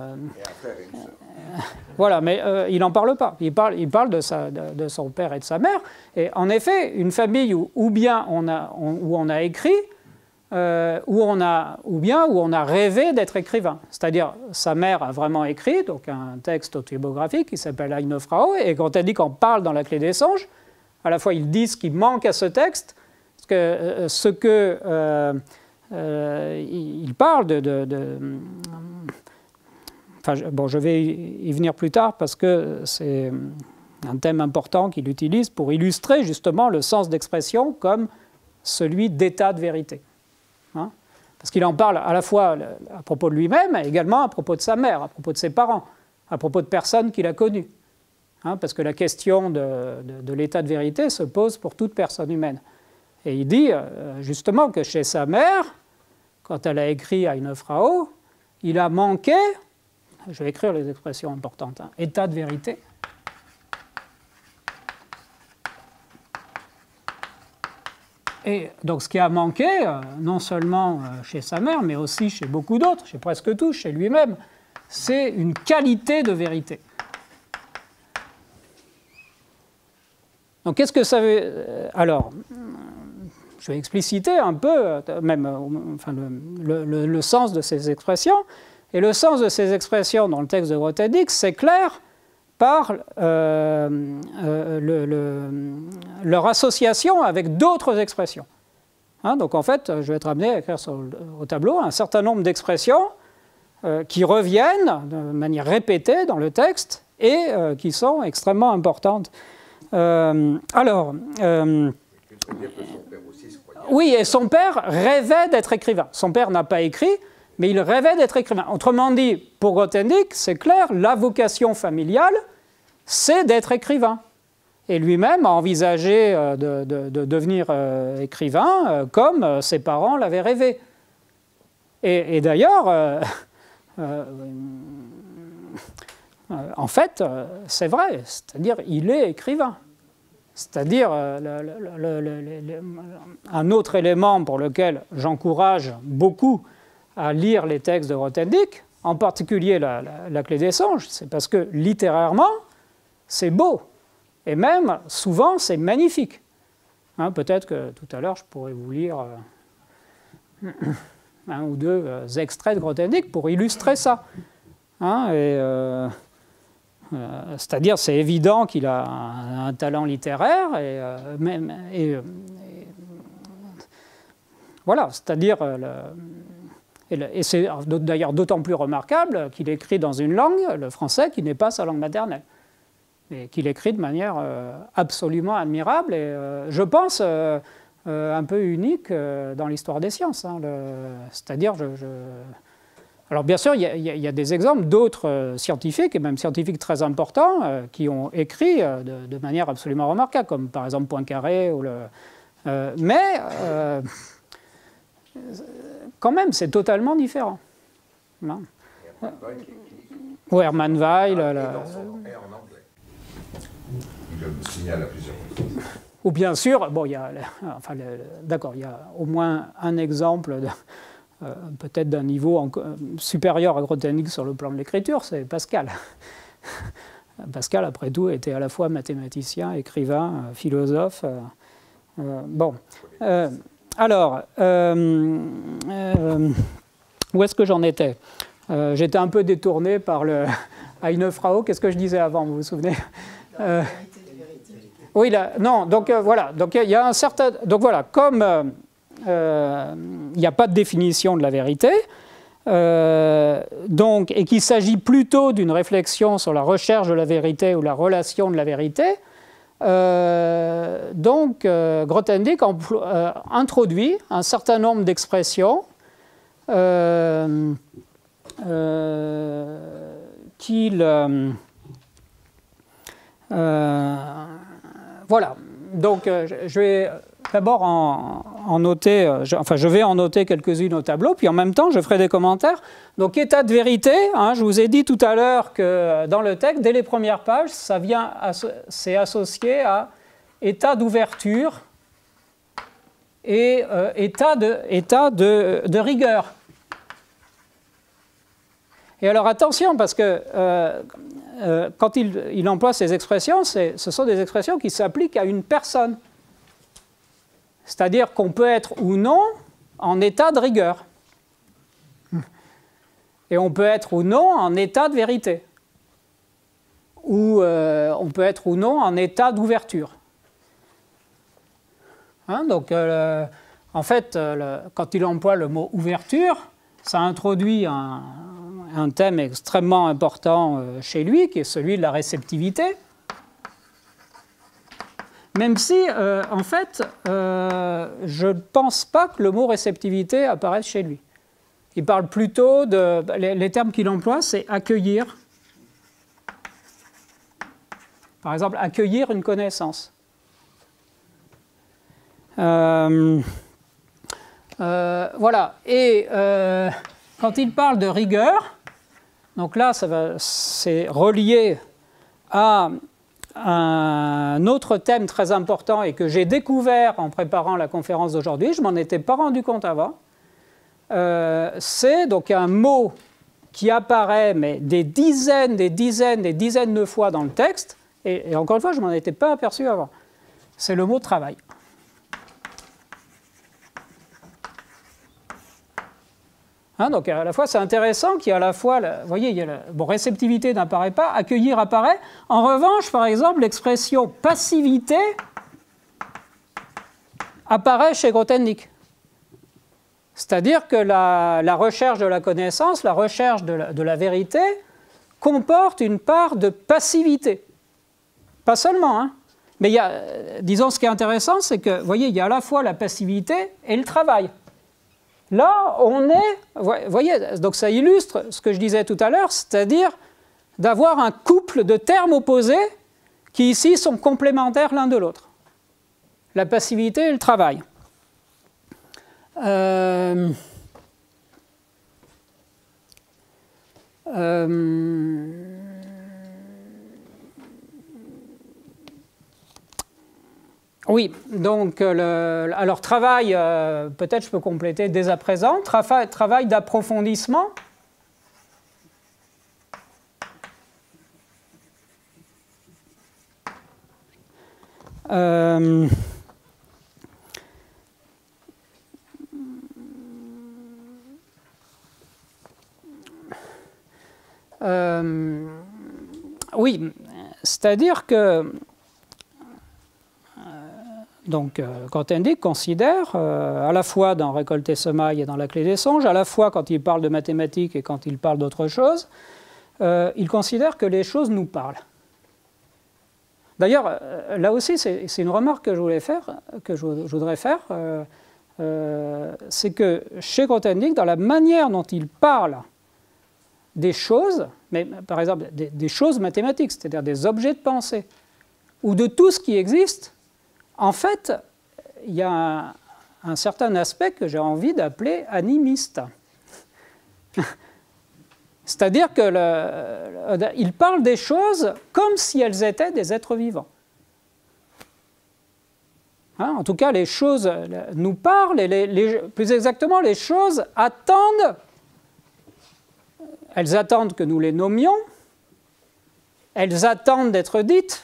Voilà, mais euh, il n'en parle pas. Il parle, il parle de, sa, de, de son père et de sa mère. Et en effet, une famille où, où bien on a, on, où on a écrit, euh, où on a, ou bien où on a rêvé d'être écrivain. C'est-à-dire, sa mère a vraiment écrit, donc un texte autobiographique qui s'appelle A N F R A O, et quand elle dit qu'on parle dans La Clé des songes, à la fois ils disent qu'il manque à ce texte, parce que euh, ce que euh, euh, il parle de, de, de Enfin, bon, je vais y venir plus tard parce que c'est un thème important qu'il utilise pour illustrer justement le sens d'expression comme celui d'état de vérité. Hein? Parce qu'il en parle à la fois à propos de lui-même, mais également à propos de sa mère, à propos de ses parents, à propos de personnes qu'il a connues. Hein? Parce que la question de, de, de l'état de vérité se pose pour toute personne humaine. Et il dit justement que chez sa mère, quand elle a écrit A N F R A O, il a manqué... Je vais écrire les expressions importantes. Hein. État de vérité. Et donc ce qui a manqué, euh, non seulement euh, chez sa mère, mais aussi chez beaucoup d'autres, chez presque tous, chez lui-même, c'est une qualité de vérité. Donc qu'est-ce que ça veut... Alors, je vais expliciter un peu, même enfin, le, le, le sens de ces expressions. Et le sens de ces expressions dans le texte de Grothendieck s'éclaire par euh, euh, le, le, leur association avec d'autres expressions. Hein, donc en fait, je vais être amené à écrire sur le, au tableau un certain nombre d'expressions euh, qui reviennent de manière répétée dans le texte et euh, qui sont extrêmement importantes. Euh, alors... Euh, oui, et son père rêvait d'être écrivain. Son père n'a pas écrit, mais il rêvait d'être écrivain. Autrement dit, pour Grothendieck, c'est clair, la vocation familiale, c'est d'être écrivain. Et lui-même a envisagé de, de, de devenir euh, écrivain euh, comme euh, ses parents l'avaient rêvé. Et, et d'ailleurs, euh, euh, euh, en fait, euh, c'est vrai, c'est-à-dire il est écrivain. C'est-à-dire, euh, le, le, le, le, un autre élément pour lequel j'encourage beaucoup à lire les textes de Grothendieck, en particulier la, la, la Clé des songes, c'est parce que littérairement, c'est beau. Et même, souvent, c'est magnifique. Hein, peut-être que tout à l'heure, je pourrais vous lire euh, un ou deux euh, extraits de Grothendieck pour illustrer ça. Hein, et, euh, euh, c'est-à-dire, c'est évident qu'il a un, un talent littéraire, et, euh, même, et, et voilà, c'est-à-dire... Euh, le, Et c'est d'ailleurs d'autant plus remarquable qu'il écrit dans une langue, le français, qui n'est pas sa langue maternelle, mais qu'il écrit de manière euh, absolument admirable et, euh, je pense, euh, euh, un peu unique euh, dans l'histoire des sciences. Hein, C'est-à-dire, je, je... alors bien sûr, il y, y, y a des exemples d'autres euh, scientifiques, et même scientifiques très importants, euh, qui ont écrit euh, de, de manière absolument remarquable, comme par exemple Poincaré, ou le... Euh, mais... Euh, quand même, c'est totalement différent. Non. Ou Hermann Weyl. Ah, la... dans son... en anglais. Il le signale à plusieurs reprises. ou bien sûr, bon, il y a, enfin, d'accord, il y a au moins un exemple, euh, peut-être d'un niveau en, euh, supérieur à Grothendieck sur le plan de l'écriture, c'est Pascal. Pascal, après tout, était à la fois mathématicien, écrivain, euh, philosophe. Euh, euh, bon, euh, alors, euh, euh, où est-ce que j'en étais? euh, J'étais un peu détourné par le Eine Frau. Qu'est-ce que je disais avant, vous vous souvenez? euh, Oui, là, non, donc euh, voilà, donc il y a un certain, donc voilà, comme euh, euh, il n'y a pas de définition de la vérité, euh, donc, et qu'il s'agit plutôt d'une réflexion sur la recherche de la vérité ou la relation de la vérité, euh, donc euh, Grothendieck euh, introduit un certain nombre d'expressions euh, euh, qu'il euh, euh, voilà, donc euh, je vais d'abord en, en noter, euh, je, enfin je vais en noter quelques-unes au tableau, puis en même temps je ferai des commentaires. Donc état de vérité, hein, je vous ai dit tout à l'heure que dans le texte, dès les premières pages, ça vient, c'est associé à état d'ouverture et euh, état, de, état de, de rigueur. Et alors attention, parce que euh, euh, quand il, il emploie ces expressions, ce sont des expressions qui s'appliquent à une personne. C'est-à-dire qu'on peut être ou non en état de rigueur. Et on peut être ou non en état de vérité. Ou euh, on peut être ou non en état d'ouverture. Hein, donc, euh, en fait, euh, le, quand il emploie le mot ouverture, ça introduit un, un thème extrêmement important euh, chez lui, qui est celui de la réceptivité. Même si, euh, en fait, euh, je ne pense pas que le mot réceptivité apparaisse chez lui. Il parle plutôt de... Les, les termes qu'il emploie, c'est accueillir. Par exemple, accueillir une connaissance. Euh, euh, voilà. Et euh, quand il parle de rigueur, donc là, ça va, c'est relié à un autre thème très important et que j'ai découvert en préparant la conférence d'aujourd'hui, je ne m'en étais pas rendu compte avant, euh, c'est donc un mot qui apparaît mais des dizaines, des dizaines, des dizaines de fois dans le texte, et, et encore une fois, je ne m'en étais pas aperçu avant, c'est le mot travail. Hein, donc à la fois c'est intéressant qu'il y ait à la fois, la, vous voyez, il y a la, bon, réceptivité n'apparaît pas, accueillir apparaît. En revanche, par exemple, l'expression passivité apparaît chez Grothendieck. C'est-à-dire que la, la recherche de la connaissance, la recherche de la, de la vérité, comporte une part de passivité. Pas seulement, hein, mais il y a, disons, ce qui est intéressant, c'est que, vous voyez, il y a à la fois la passivité et le travail. Là, on est, vous voyez, donc ça illustre ce que je disais tout à l'heure, c'est-à-dire d'avoir un couple de termes opposés qui ici sont complémentaires l'un de l'autre. La passivité et le travail. Euh, euh, Oui, donc, le, alors travail, euh, peut-être je peux compléter dès à présent, travail, travail d'approfondissement. Euh, euh, oui, c'est-à-dire que Donc, euh, Grothendieck considère, euh, à la fois dans Récolte et Semaille et dans La Clé des songes, à la fois quand il parle de mathématiques et quand il parle d'autre chose, euh, il considère que les choses nous parlent. D'ailleurs, euh, là aussi, c'est une remarque que je voulais faire, que je, je voudrais faire, euh, euh, c'est que chez Grothendieck, dans la manière dont il parle des choses, mais par exemple des, des choses mathématiques, c'est-à-dire des objets de pensée, ou de tout ce qui existe, en fait, il y a un, un certain aspect que j'ai envie d'appeler animiste. C'est-à-dire qu'il parle des choses comme si elles étaient des êtres vivants. Hein, en tout cas, les choses nous parlent, et les, les, plus exactement, les choses attendent, elles attendent que nous les nommions, elles attendent d'être dites,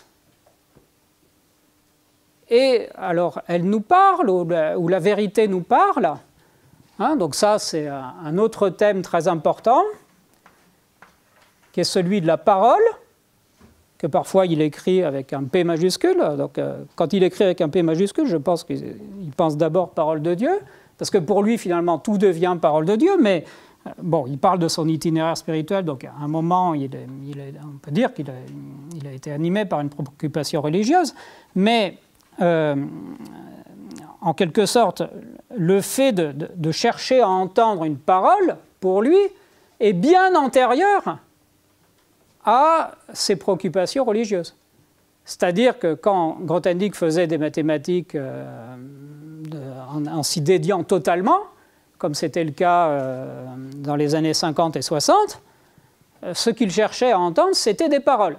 et alors elles nous parlent, ou la, ou la vérité nous parle. Hein, donc ça, c'est un, un autre thème très important, qui est celui de la parole, que parfois il écrit avec un P majuscule. Donc, euh, quand il écrit avec un P majuscule, je pense qu'il pense d'abord parole de Dieu, parce que pour lui, finalement, tout devient parole de Dieu, mais euh, bon, il parle de son itinéraire spirituel, donc à un moment, il est, il est, on peut dire qu'il a, il a été animé par une préoccupation religieuse, mais euh, en quelque sorte, le fait de, de, de chercher à entendre une parole, pour lui, est bien antérieur à ses préoccupations religieuses. C'est-à-dire que quand Grothendieck faisait des mathématiques euh, de, en, en s'y dédiant totalement, comme c'était le cas euh, dans les années cinquante et soixante, euh, ce qu'il cherchait à entendre, c'était des paroles.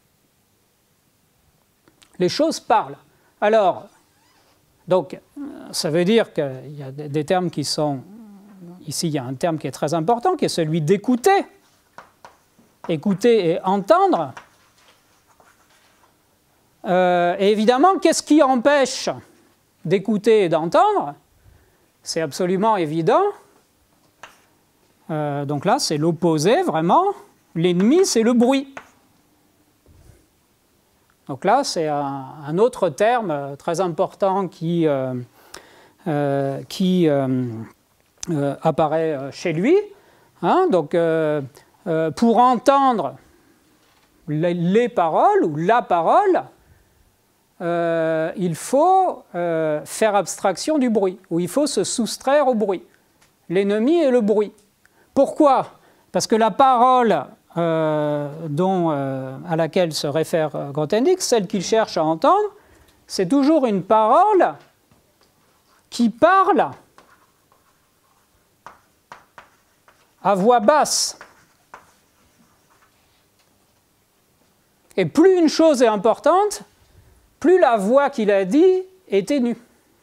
Les choses parlent. Alors, donc, ça veut dire qu'il y a des termes qui sont... Ici, il y a un terme qui est très important, qui est celui d'écouter. Écouter et entendre. Euh, et évidemment, qu'est-ce qui empêche d'écouter et d'entendre? C'est absolument évident. Euh, donc là, c'est l'opposé, vraiment. L'ennemi, c'est le bruit. Donc là, c'est un, un autre terme très important qui, euh, euh, qui euh, euh, apparaît chez lui. Hein, donc... Euh, Euh, pour entendre les, les paroles ou la parole, euh, il faut euh, faire abstraction du bruit, ou il faut se soustraire au bruit. L'ennemi est le bruit. Pourquoi? Parce que la parole euh, dont, euh, à laquelle se réfère Grothendieck, celle qu'il cherche à entendre, c'est toujours une parole qui parle à voix basse. Et plus une chose est importante, plus la voix qu'il a dit est ténue.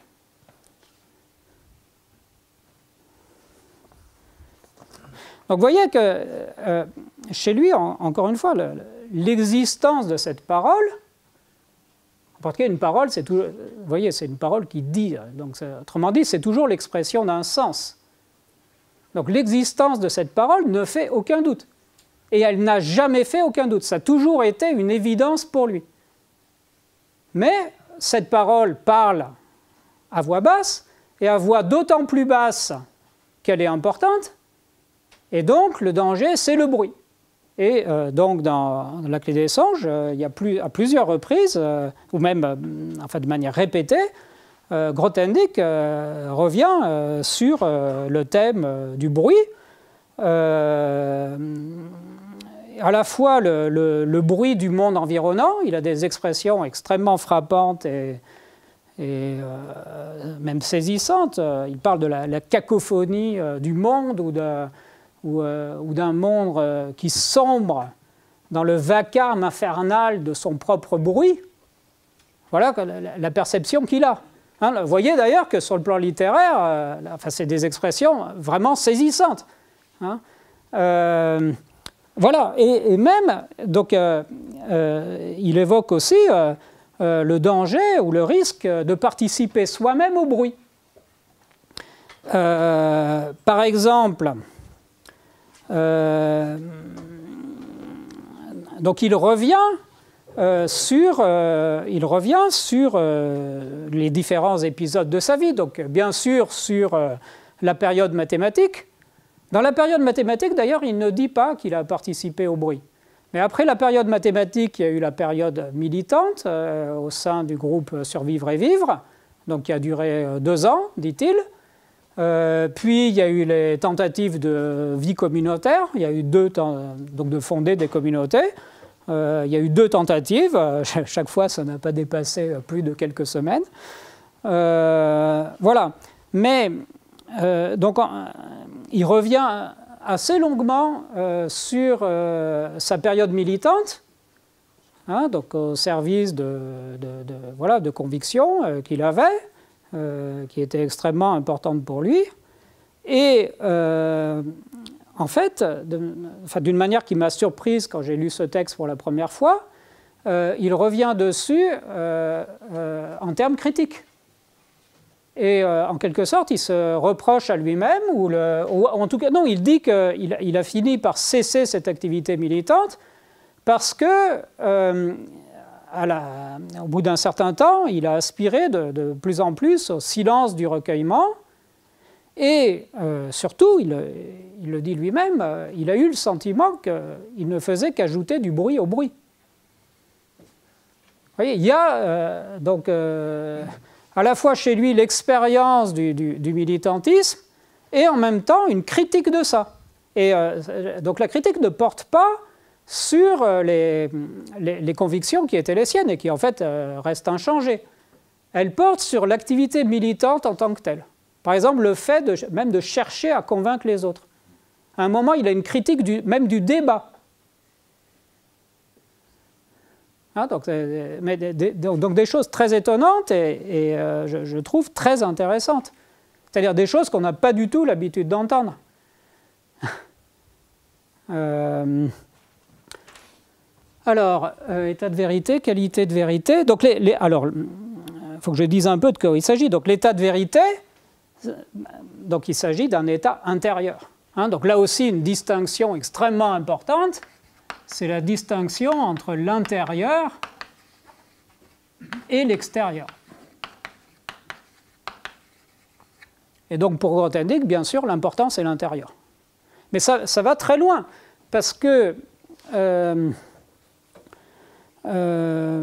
Donc vous voyez que euh, chez lui, en, encore une fois, le, l'existence de cette parole, n'importe quelle une parole, c'est toujours, vous voyez, c'est une parole qui dit, donc autrement dit, c'est toujours l'expression d'un sens. Donc l'existence de cette parole ne fait aucun doute. Et elle n'a jamais fait aucun doute. Ça a toujours été une évidence pour lui. Mais cette parole parle à voix basse, et à voix d'autant plus basse qu'elle est importante, et donc le danger, c'est le bruit. Et euh, donc dans la clé des songes, euh, il y a plus, à plusieurs reprises, euh, ou même euh, enfin, de manière répétée, euh, Grothendieck euh, revient euh, sur euh, le thème euh, du bruit, Euh, à la fois le, le, le bruit du monde environnant, il a des expressions extrêmement frappantes et, et euh, même saisissantes. Il parle de la, la cacophonie euh, du monde ou, de, ou, euh, ou d'un monde euh, qui sombre dans le vacarme infernal de son propre bruit. Voilà la, la perception qu'il a. Hein, vous voyez d'ailleurs que sur le plan littéraire, euh, enfin, c'est des expressions vraiment saisissantes. Hein. Euh, voilà, et, et même, donc, euh, euh, il évoque aussi euh, euh, le danger ou le risque de participer soi-même au bruit. Euh, par exemple, euh, donc il revient euh, sur, euh, il revient sur euh, les différents épisodes de sa vie, donc bien sûr sur euh, la période mathématique. Dans la période mathématique, d'ailleurs, il ne dit pas qu'il a participé au bruit. Mais après la période mathématique, il y a eu la période militante euh, au sein du groupe Survivre et Vivre, donc qui a duré deux ans, dit-il. Euh, puis il y a eu les tentatives de vie communautaire, il y a eu deux donc de fonder des communautés. Euh, il y a eu deux tentatives, chaque fois ça n'a pas dépassé plus de quelques semaines. Euh, voilà, mais euh, donc il revient assez longuement euh, sur euh, sa période militante, hein, donc au service de, de, de, voilà, de convictions euh, qu'il avait, euh, qui étaient extrêmement importantes pour lui. Et euh, en fait, d'une manière qui m'a surprise quand j'ai lu ce texte pour la première fois, euh, il revient dessus euh, euh, en termes critiques. Et euh, en quelque sorte, il se reproche à lui-même, ou, ou en tout cas, non, il dit qu'il il a fini par cesser cette activité militante parce que, euh, à la, au bout d'un certain temps, il a aspiré de, de plus en plus au silence du recueillement. Et euh, surtout, il, il le dit lui-même, euh, il a eu le sentiment qu'il ne faisait qu'ajouter du bruit au bruit. Vous voyez, il y a euh, donc euh, à la fois chez lui l'expérience du, du, du militantisme et en même temps une critique de ça. Et euh, donc la critique ne porte pas sur les, les, les convictions qui étaient les siennes et qui en fait euh, restent inchangées. Elle porte sur l'activité militante en tant que telle. Par exemple, le fait de, même de chercher à convaincre les autres. À un moment, il a une critique du, même du débat. Hein, donc, mais des, donc des choses très étonnantes et, et euh, je, je trouve très intéressantes. C'est-à-dire des choses qu'on n'a pas du tout l'habitude d'entendre. euh, alors, euh, état de vérité, qualité de vérité. Donc, les, les, alors, il faut que je dise un peu de quoi il s'agit. Donc, l'état de vérité, donc il s'agit d'un état intérieur. Hein, donc là aussi, une distinction extrêmement importante, c'est la distinction entre l'intérieur et l'extérieur. Et donc pour Grothendieck, bien sûr, l'important c'est l'intérieur. Mais ça, ça va très loin, parce que euh, euh,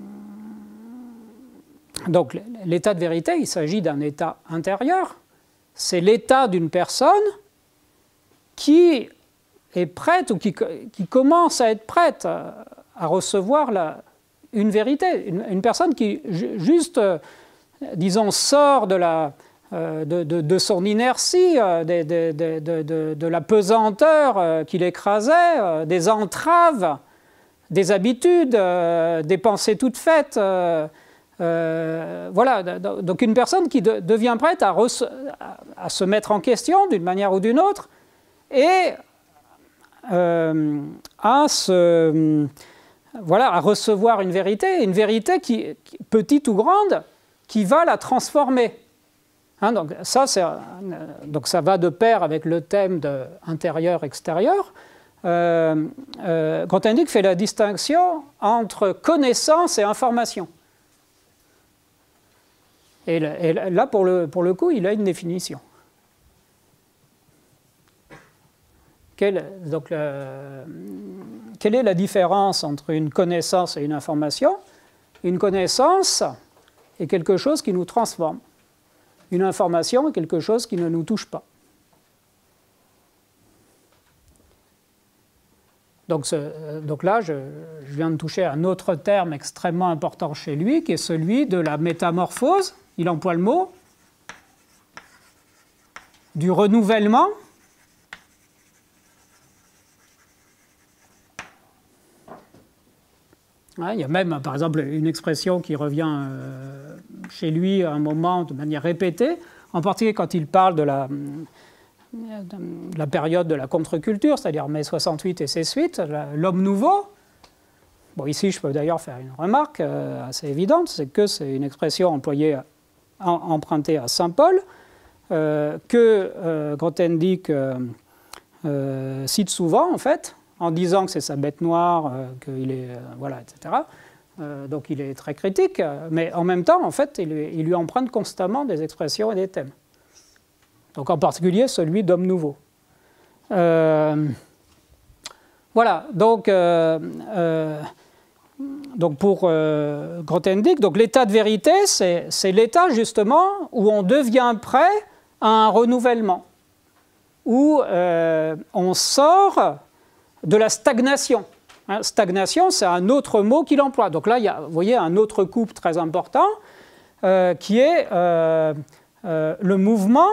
donc l'état de vérité, il s'agit d'un état intérieur. C'est l'état d'une personne qui est prête ou qui, qui commence à être prête à, à recevoir la, une vérité. Une, une personne qui juste, euh, disons, sort de, la, euh, de, de, de son inertie, euh, de, de, de, de, de la pesanteur euh, qui l'écrasait, euh, des entraves, des habitudes, euh, des pensées toutes faites. Euh, Euh, voilà, donc une personne qui de, devient prête à, à, à se mettre en question d'une manière ou d'une autre et euh, à, se, voilà, à recevoir une vérité, une vérité qui, qui, petite ou grande, qui va la transformer. Hein, donc, ça, donc ça va de pair avec le thème de intérieur-extérieur. Euh, euh, Grothendieck fait la distinction entre connaissance et information. Et là, pour le, pour le coup, il a une définition. Quelle, donc, le, quelle est la différence entre une connaissance et une information? Une connaissance est quelque chose qui nous transforme. Une information est quelque chose qui ne nous touche pas. Donc, ce, donc là, je, je viens de toucher un autre terme extrêmement important chez lui, qui est celui de la métamorphose. Il emploie le mot du renouvellement. Ouais, il y a même, par exemple, une expression qui revient euh, chez lui à un moment de manière répétée, en particulier quand il parle de la, de la période de la contre-culture, c'est-à-dire mai soixante-huit et ses suites, l'homme nouveau. Bon, ici, je peux d'ailleurs faire une remarque euh, assez évidente, c'est que c'est une expression employée à emprunté à saint Paul, euh, que euh, Grothendieck euh, euh, cite souvent, en fait, en disant que c'est sa bête noire, euh, qu'il est, euh, voilà, et cetera. Euh, donc il est très critique, mais en même temps, en fait, il, il lui emprunte constamment des expressions et des thèmes. Donc en particulier celui d'homme nouveau. Euh, voilà, donc... Euh, euh, Donc pour euh, Grothendieck, donc l'état de vérité, c'est l'état justement où on devient prêt à un renouvellement, où euh, on sort de la stagnation. Hein, stagnation, c'est un autre mot qu'il emploie. Donc là, il y a, vous voyez, un autre couple très important euh, qui est euh, euh, le mouvement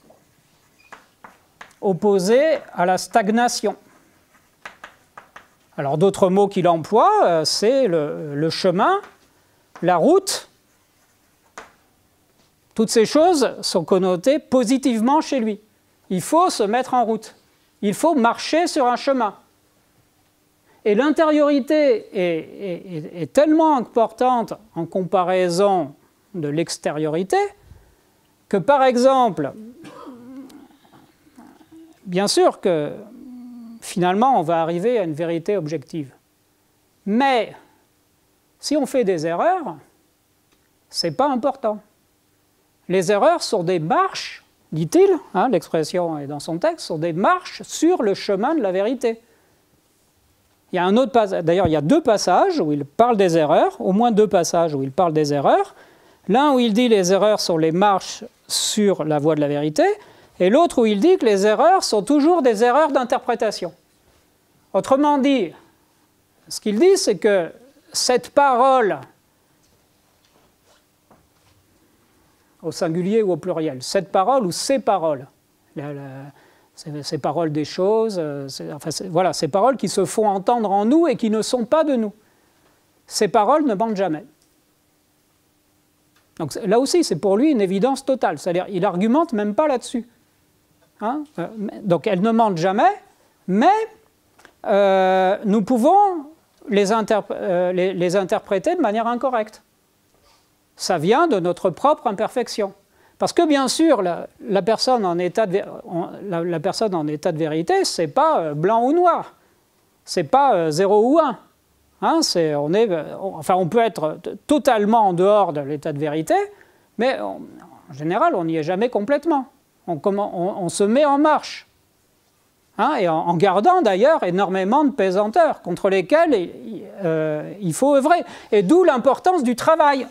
opposé à la stagnation. Alors d'autres mots qu'il emploie, euh, c'est le, le chemin, la route. Toutes ces choses sont connotées positivement chez lui. Il faut se mettre en route. Il faut marcher sur un chemin. Et l'intériorité est, est, est tellement importante en comparaison de l'extériorité que, par exemple, bien sûr que finalement on va arriver à une vérité objective. Mais si on fait des erreurs, ce n'est pas important. Les erreurs sont des marches, dit-il, hein, l'expression est dans son texte, sont des marches sur le chemin de la vérité. Il y a un autre passage, d'ailleurs il y a deux passages où il parle des erreurs, au moins deux passages où il parle des erreurs. L'un où il dit les erreurs sont les marches sur la voie de la vérité, et l'autre où il dit que les erreurs sont toujours des erreurs d'interprétation. Autrement dit, ce qu'il dit, c'est que cette parole, au singulier ou au pluriel, cette parole ou ces paroles, la, la, ces, ces paroles des choses, enfin, voilà, ces paroles qui se font entendre en nous et qui ne sont pas de nous, ces paroles ne mentent jamais. Donc là aussi, c'est pour lui une évidence totale, c'est-à-dire il n'argumente même pas là-dessus. Hein? Donc elles ne mentent jamais, mais euh, nous pouvons les, interp euh, les, les interpréter de manière incorrecte. Ça vient de notre propre imperfection. Parce que bien sûr, la, la, personne, en état de, la, la personne en état de vérité, ce n'est pas blanc ou noir, ce n'est pas zéro ou un. Hein, c'est, on, est, on, enfin, on peut être totalement en dehors de l'état de vérité, mais on, en général, on n'y est jamais complètement. On, on, on se met en marche. Hein, et en, en gardant d'ailleurs énormément de pesanteurs contre lesquelles il, euh, il faut œuvrer. Et d'où l'importance du travail.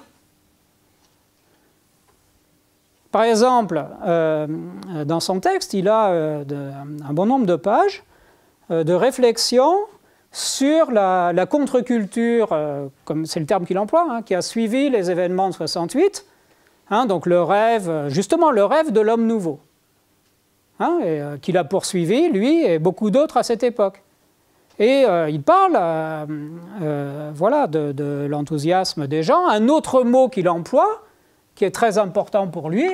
Par exemple, euh, dans son texte, il a euh, de, un bon nombre de pages euh, de réflexion sur la, la contre-culture, euh, comme c'est le terme qu'il emploie, hein, qui a suivi les événements de soixante-huit, hein, donc le rêve, justement le rêve de l'homme nouveau, hein, euh, qu'il a poursuivi, lui et beaucoup d'autres à cette époque. Et euh, il parle euh, euh, voilà, de, de l'enthousiasme des gens. Un autre mot qu'il emploie, qui est très important pour lui,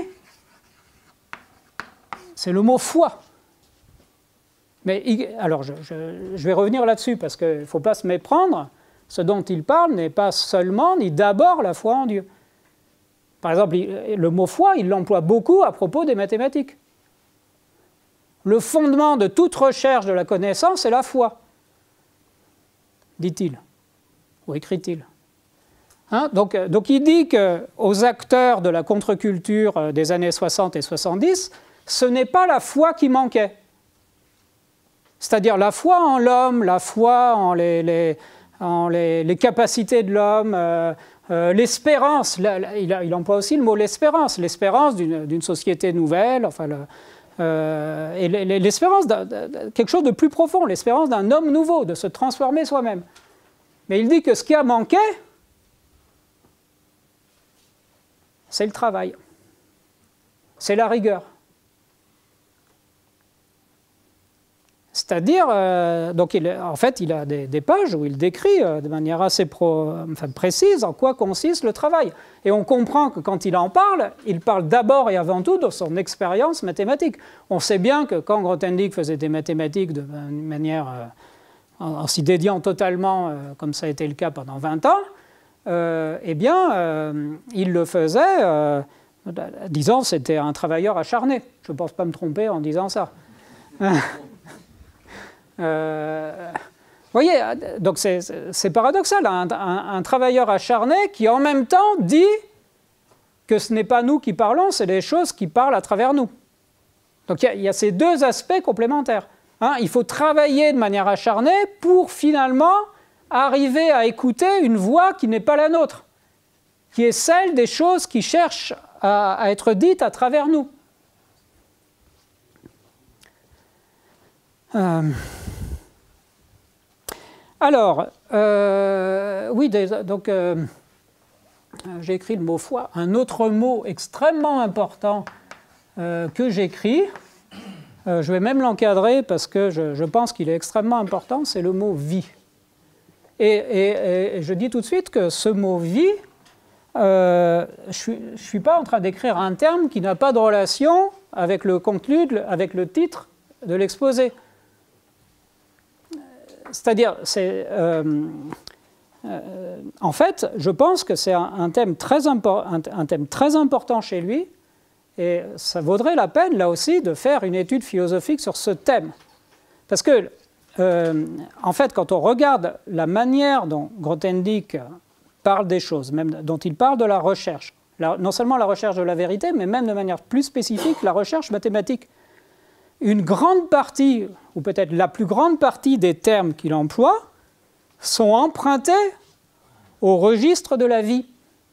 c'est le mot foi. Mais il, alors, je, je, je vais revenir là-dessus, parce qu'il ne faut pas se méprendre. Ce dont il parle n'est pas seulement, ni d'abord, la foi en Dieu. Par exemple, il, le mot foi, il l'emploie beaucoup à propos des mathématiques. Le fondement de toute recherche de la connaissance est la foi, dit-il, ou écrit-il. Hein, donc, donc il dit qu'aux acteurs de la contre-culture des années soixante et soixante-dix, ce n'est pas la foi qui manquait. C'est-à-dire la foi en l'homme, la foi en les, les, en les, les capacités de l'homme, euh, euh, l'espérance, il, il emploie aussi le mot l'espérance, l'espérance d'une société nouvelle, enfin le, euh, et l'espérance de quelque chose de plus profond, l'espérance d'un homme nouveau, de se transformer soi-même. Mais il dit que ce qui a manqué, c'est le travail, c'est la rigueur. C'est-à-dire, euh, donc il, en fait, il a des, des pages où il décrit euh, de manière assez pro, enfin, précise en quoi consiste le travail. Et on comprend que quand il en parle, il parle d'abord et avant tout de son expérience mathématique. On sait bien que quand Grothendieck faisait des mathématiques de manière, euh, en, en s'y dédiant totalement, euh, comme ça a été le cas pendant vingt ans, euh, eh bien, euh, il le faisait, euh, disons, c'était un travailleur acharné. Je ne pense pas me tromper en disant ça. Euh, vous voyez, donc c'est paradoxal, un, un, un travailleur acharné qui en même temps dit que ce n'est pas nous qui parlons, c'est les choses qui parlent à travers nous. Donc il y, y a ces deux aspects complémentaires. Hein, il faut travailler de manière acharnée pour finalement arriver à écouter une voix qui n'est pas la nôtre, qui est celle des choses qui cherchent à, à être dites à travers nous. Euh... Alors, euh, oui, des, donc euh, j'ai écrit le mot foi. Un autre mot extrêmement important euh, que j'écris, euh, je vais même l'encadrer parce que je, je pense qu'il est extrêmement important, c'est le mot vie. Et, et, et je dis tout de suite que ce mot vie, euh, je ne suis pas en train d'écrire un terme qui n'a pas de relation avec le contenu, avec le titre de l'exposé. C'est-à-dire, c'est, euh, euh, en fait, je pense que c'est un, un, thème très impor- un, un thème très important chez lui, et ça vaudrait la peine, là aussi, de faire une étude philosophique sur ce thème. Parce que, euh, en fait, quand on regarde la manière dont Grothendieck parle des choses, même dont il parle de la recherche, la, non seulement la recherche de la vérité, mais même de manière plus spécifique, la recherche mathématique. Une grande partie, ou peut-être la plus grande partie des termes qu'il emploie, sont empruntés au registre de la vie.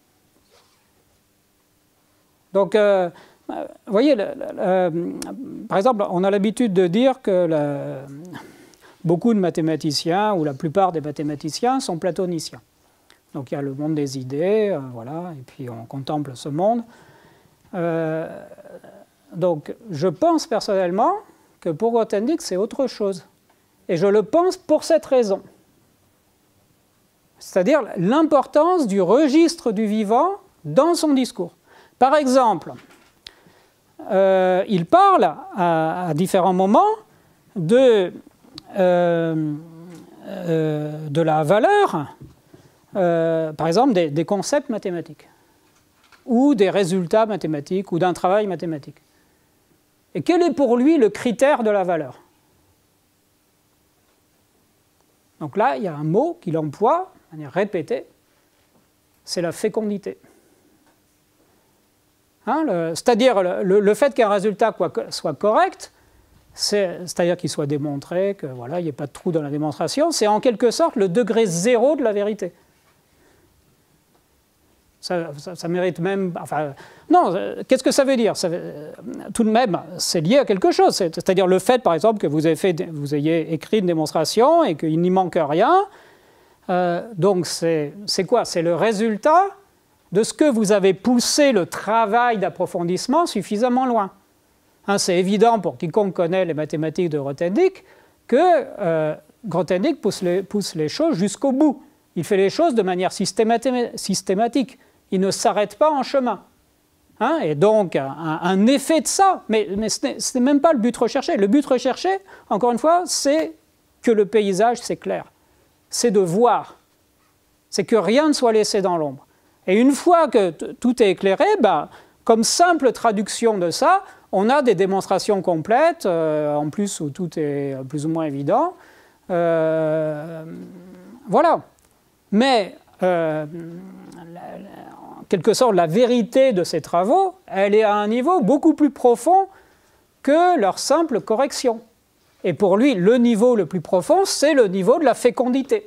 Donc, euh, vous voyez, le, le, le, par exemple, on a l'habitude de dire que le, beaucoup de mathématiciens, ou la plupart des mathématiciens, sont platoniciens. Donc il y a le monde des idées, euh, voilà, et puis on contemple ce monde. Euh, donc je pense personnellement que pour Grothendieck, c'est autre chose. Et je le pense pour cette raison. C'est-à-dire l'importance du registre du vivant dans son discours. Par exemple, euh, il parle à, à différents moments de, euh, euh, de la valeur, euh, par exemple des, des concepts mathématiques, ou des résultats mathématiques, ou d'un travail mathématique. Et quel est pour lui le critère de la valeur? Donc là, il y a un mot qu'il emploie, de manière répétée, c'est la fécondité. Hein, c'est-à-dire le, le, le fait qu'un résultat soit correct, c'est-à-dire qu'il soit démontré, qu'il voilà, n'y ait pas de trou dans la démonstration, c'est en quelque sorte le degré zéro de la vérité. Ça, ça, ça mérite même... Enfin, non, qu'est-ce que ça veut dire? Ça, tout de même, c'est lié à quelque chose. C'est-à-dire le fait, par exemple, que vous ayez, fait, vous ayez écrit une démonstration et qu'il n'y manque rien. Euh, donc, c'est quoi? C'est le résultat de ce que vous avez poussé le travail d'approfondissement suffisamment loin. Hein, c'est évident pour quiconque connaît les mathématiques de Grothendieck que euh, Grothendieck pousse les, pousse les choses jusqu'au bout. Il fait les choses de manière systématique. Il ne s'arrête pas en chemin. Hein, et donc, un, un effet de ça, mais, mais ce n'est même pas le but recherché. Le but recherché, encore une fois, c'est que le paysage, c'est clair. C'est de voir. C'est que rien ne soit laissé dans l'ombre. Et une fois que tout est éclairé, ben, comme simple traduction de ça, on a des démonstrations complètes, euh, en plus où tout est plus ou moins évident. Euh, voilà. Mais, euh, la, la, en quelque sorte, la vérité de ces travaux, elle est à un niveau beaucoup plus profond que leur simple correction. Et pour lui, le niveau le plus profond, c'est le niveau de la fécondité.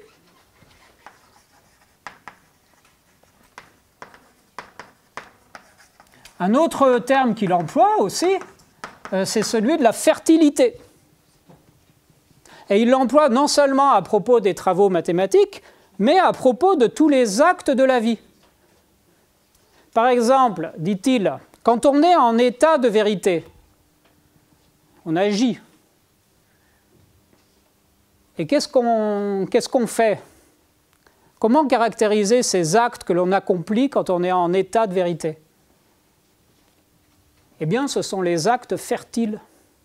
Un autre terme qu'il emploie aussi, euh, c'est celui de la fertilité. Et il l'emploie non seulement à propos des travaux mathématiques, mais à propos de tous les actes de la vie. Par exemple, dit-il, quand on est en état de vérité, on agit. Et qu'est-ce qu'on qu'est-ce qu'on fait? Comment caractériser ces actes que l'on accomplit quand on est en état de vérité? Eh bien, ce sont les actes fertiles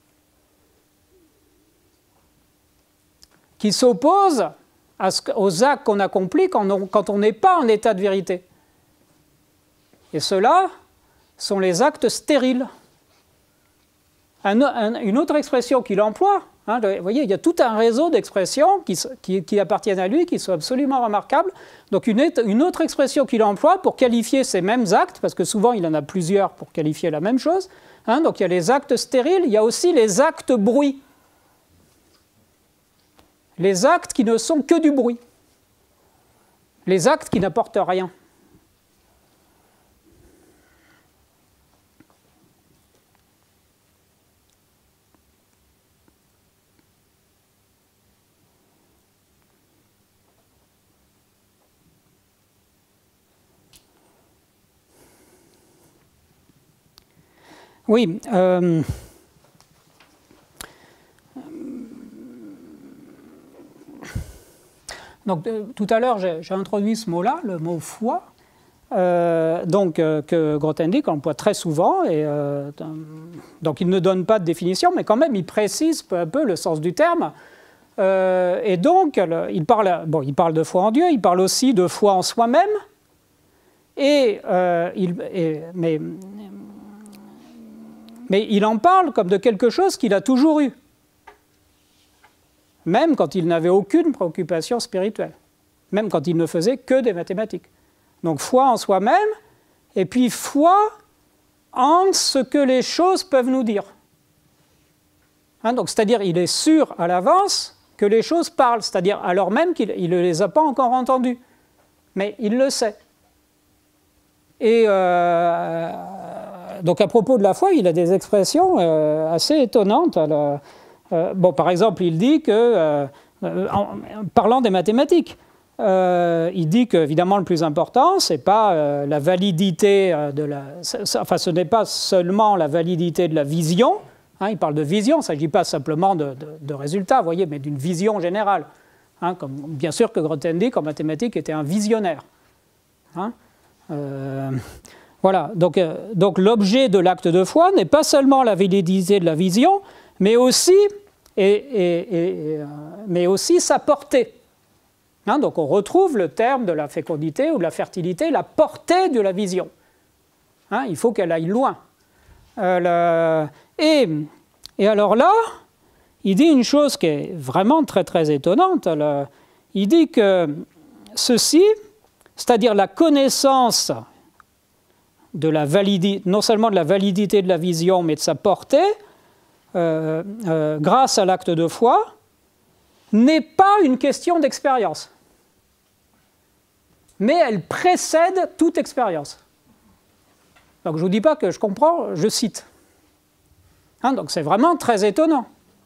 qui s'opposent aux actes qu'on accomplit quand on n'est pas en état de vérité. Et ceux-là sont les actes stériles. Un, un, une autre expression qu'il emploie, hein, vous voyez, il y a tout un réseau d'expressions qui, qui, qui appartiennent à lui, qui sont absolument remarquables. Donc une, une autre expression qu'il emploie pour qualifier ces mêmes actes, parce que souvent il en a plusieurs pour qualifier la même chose, hein, donc il y a les actes stériles, il y a aussi les actes bruits. Les actes qui ne sont que du bruit. Les actes qui n'apportent rien. Oui. Euh, Donc, euh, tout à l'heure, j'ai introduit ce mot-là, le mot foi, euh, donc, euh, que Grothendieck emploie très souvent. Et, euh, donc, il ne donne pas de définition, mais quand même, il précise peu à peu le sens du terme. Euh, et donc, le, il, parle, bon, il parle de foi en Dieu, il parle aussi de foi en soi-même. Et, euh, il, et, mais, mais il en parle comme de quelque chose qu'il a toujours eu, même quand il n'avait aucune préoccupation spirituelle, même quand il ne faisait que des mathématiques. Donc foi en soi-même, et puis foi en ce que les choses peuvent nous dire. Hein, donc, c'est-à-dire il est sûr à l'avance que les choses parlent, c'est-à-dire alors même qu'il ne les a pas encore entendues, mais il le sait. Et euh, donc à propos de la foi, il a des expressions euh, assez étonnantes. Alors, euh, bon, par exemple, il dit que, euh, en, en parlant des mathématiques, euh, il dit qu'évidemment le plus important, c'est pas euh, la validité de la, enfin ce n'est pas seulement la validité de la vision. Hein, il parle de vision, il ne s'agit pas simplement de, de, de résultats, vous voyez, mais d'une vision générale. Hein, comme, bien sûr que Grothendieck en mathématiques était un visionnaire. Hein. Euh, voilà, donc, euh, donc l'objet de l'acte de foi n'est pas seulement la validité de la vision, mais aussi, et, et, et, et, euh, mais aussi sa portée. Hein, donc on retrouve le terme de la fécondité ou de la fertilité, la portée de la vision. Hein, il faut qu'elle aille loin. Euh, le, et, et alors là, il dit une chose qui est vraiment très très étonnante. Le, il dit que ceci, c'est-à-dire la connaissance de la validité, non seulement de la validité de la vision, mais de sa portée, euh, euh, grâce à l'acte de foi, n'est pas une question d'expérience. Mais elle précède toute expérience. Donc je ne vous dis pas que je comprends, je cite. Hein, donc c'est vraiment très étonnant.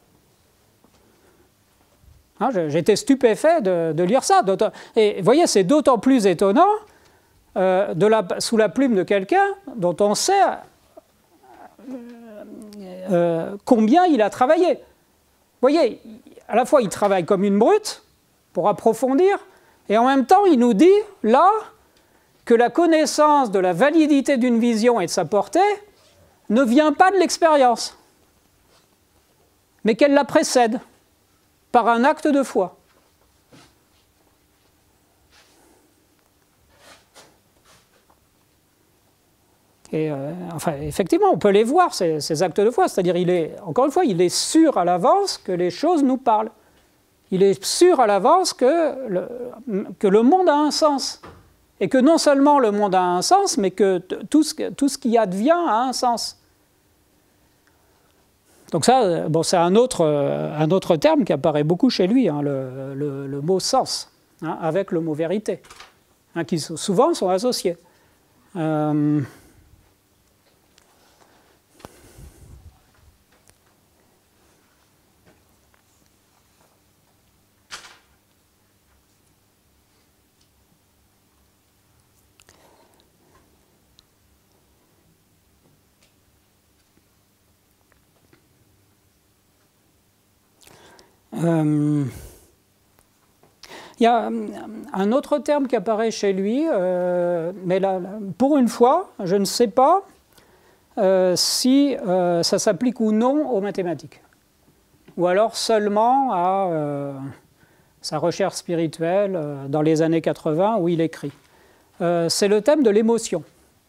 Hein, j'étais stupéfait de, de lire ça. Et vous voyez, c'est d'autant plus étonnant euh, de la, sous la plume de quelqu'un dont on sait euh, euh, combien il a travaillé. Vous voyez, à la fois il travaille comme une brute pour approfondir, et en même temps il nous dit, là, que la connaissance de la validité d'une vision et de sa portée ne vient pas de l'expérience, mais qu'elle la précède par un acte de foi. Et euh, enfin, effectivement, on peut les voir, ces, ces actes de foi. C'est-à-dire, il est, encore une fois, il est sûr à l'avance que les choses nous parlent. Il est sûr à l'avance que le, que le monde a un sens. Et que non seulement le monde a un sens, mais que tout ce, tout ce qui advient a un sens. Donc ça, bon, c'est un autre, un autre terme qui apparaît beaucoup chez lui, hein, le, le, le mot sens, hein, avec le mot vérité, hein, qui souvent sont associés. Euh, Euh, il y a un autre terme qui apparaît chez lui, euh, mais là, pour une fois, je ne sais pas euh, si euh, ça s'applique ou non aux mathématiques, ou alors seulement à euh, sa recherche spirituelle euh, dans les années quatre-vingt où il écrit. Euh, c'est le thème de l'émotion.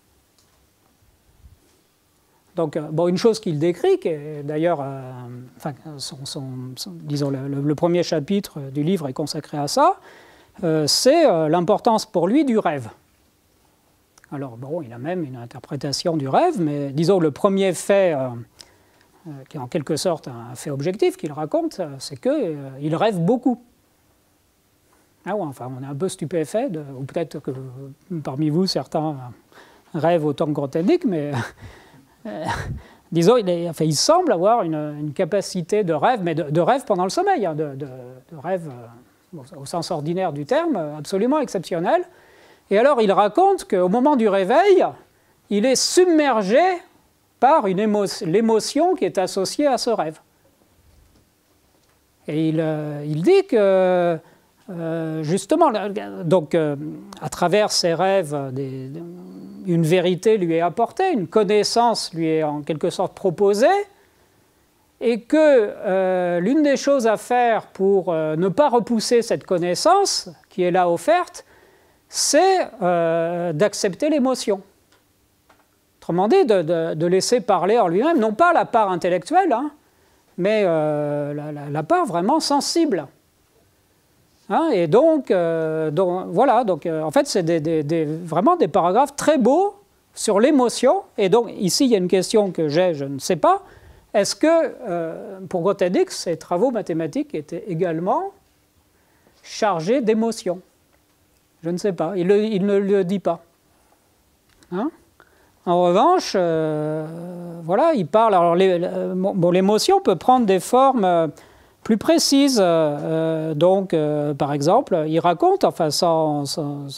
Donc, bon, une chose qu'il décrit, qui est d'ailleurs, euh, enfin, son, son, son, disons, le, le premier chapitre du livre est consacré à ça, euh, c'est euh, l'importance pour lui du rêve. Alors, bon, il a même une interprétation du rêve, mais disons, le premier fait, euh, euh, qui est en quelque sorte un fait objectif qu'il raconte, c'est qu'il euh, rêve beaucoup. Ah ouais, enfin, on est un peu stupéfait, de, ou peut-être que parmi vous, certains rêvent autant que Grothendieck, mais... Euh, disons, il, est, enfin, il semble avoir une, une capacité de rêve, mais de, de rêve pendant le sommeil, hein, de, de, de rêve euh, au sens ordinaire du terme, absolument exceptionnel. Et alors il raconte qu'au moment du réveil, il est submergé par l'émotion qui est associée à ce rêve. Et il, euh, il dit que euh, justement, donc, euh, à travers ses rêves, des, une vérité lui est apportée, une connaissance lui est en quelque sorte proposée, et que euh, l'une des choses à faire pour euh, ne pas repousser cette connaissance qui est là offerte, c'est euh, d'accepter l'émotion. Autrement dit, de, de, de laisser parler en lui-même, non pas la part intellectuelle, hein, mais euh, la, la, la part vraiment sensible. Hein, et donc, euh, donc, voilà, donc, euh, en fait, c'est des, des, des, vraiment des paragraphes très beaux sur l'émotion. Et donc, ici, il y a une question que j'ai, je ne sais pas. Est-ce que, euh, pour Grothendieck, ces travaux mathématiques étaient également chargés d'émotion? Je ne sais pas. Il, le, il ne le dit pas. Hein? En revanche, euh, voilà, il parle. Alors, les, bon, l'émotion peut prendre des formes euh, plus précises. Euh, donc, euh, par exemple, il raconte, enfin, sans, sans,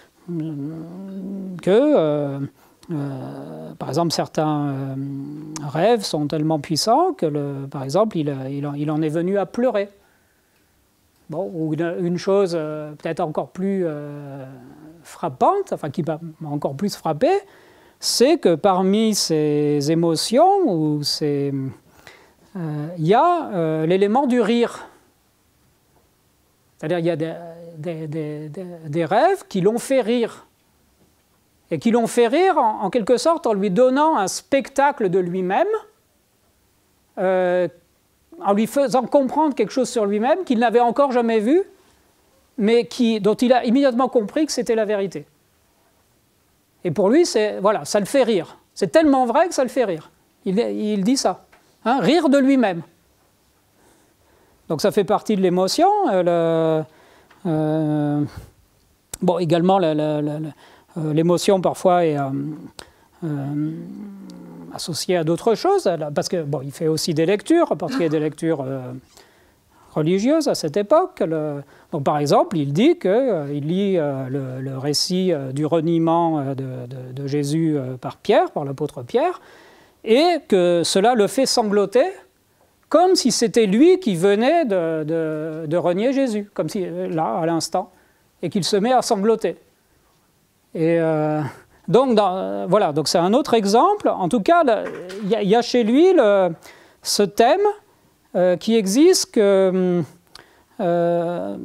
que. Euh, Euh, par exemple, certains euh, rêves sont tellement puissants que, le, par exemple, il, il, il en est venu à pleurer. Bon, ou une, une chose euh, peut-être encore plus euh, frappante, enfin qui m'a encore plus frappé, c'est que parmi ces émotions, ou ces, euh, il y a euh, l'élément du rire. C'est-à-dire il y a des, des, des, des, des rêves qui l'ont fait rire. Et qui l'ont fait rire en, en quelque sorte en lui donnant un spectacle de lui-même, euh, en lui faisant comprendre quelque chose sur lui-même qu'il n'avait encore jamais vu, mais qui, dont il a immédiatement compris que c'était la vérité. Et pour lui, c'est, voilà, ça le fait rire. C'est tellement vrai que ça le fait rire. Il, il dit ça, hein, rire de lui-même. Donc ça fait partie de l'émotion. Euh, euh, bon, également, la, la, la, la l'émotion, parfois, est euh, euh, associée à d'autres choses, parce que, bon, il fait aussi des lectures, parce qu'il y a des lectures euh, religieuses à cette époque. Le, donc, par exemple, il dit qu'il euh, lit euh, le, le récit euh, du reniement euh, de, de, de Jésus euh, par Pierre, par l'apôtre Pierre, et que cela le fait sangloter, comme si c'était lui qui venait de, de, de renier Jésus, comme si, là, à l'instant, et qu'il se met à sangloter. Et euh, donc, dans, euh, voilà, donc c'est un autre exemple. En tout cas, il y, y a chez lui le, ce thème euh, qui existe, que, euh,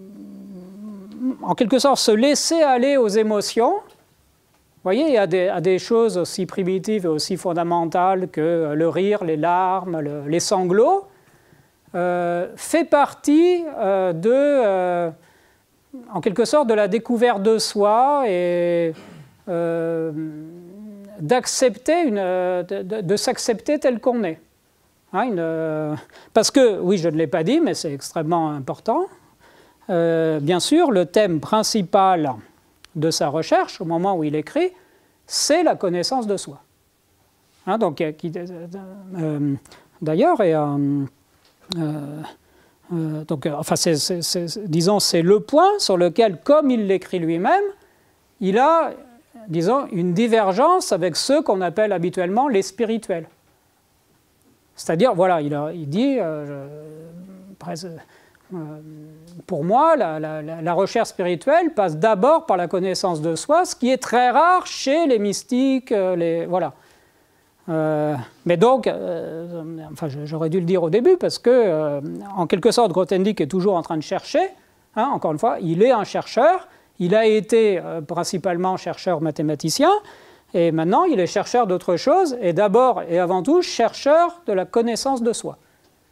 en quelque sorte, se laisser aller aux émotions. Vous voyez, il y a des, à des choses aussi primitives et aussi fondamentales que le rire, les larmes, le, les sanglots, euh, fait partie euh, de... Euh, en quelque sorte de la découverte de soi et euh, d'accepter une, de, de, de s'accepter tel qu'on est. Hein, une, parce que, oui, je ne l'ai pas dit, mais c'est extrêmement important, euh, bien sûr, le thème principal de sa recherche, au moment où il écrit, c'est la connaissance de soi. Hein, donc, qui, euh, d'ailleurs, et... Euh, euh, Euh, donc, euh, enfin, c'est, c'est, c'est, disons, c'est le point sur lequel, comme il l'écrit lui-même, il a, disons, une divergence avec ceux qu'on appelle habituellement les spirituels. C'est-à-dire, voilà, il, a, il dit, euh, je, euh, pour moi, la, la, la recherche spirituelle passe d'abord par la connaissance de soi, ce qui est très rare chez les mystiques, les, voilà. Euh, mais donc, euh, enfin, j'aurais dû le dire au début, parce que, euh, en quelque sorte, Grothendieck est toujours en train de chercher. Hein, encore une fois, il est un chercheur. Il a été euh, principalement chercheur mathématicien, et maintenant, il est chercheur d'autre chose, et d'abord et avant tout, chercheur de la connaissance de soi.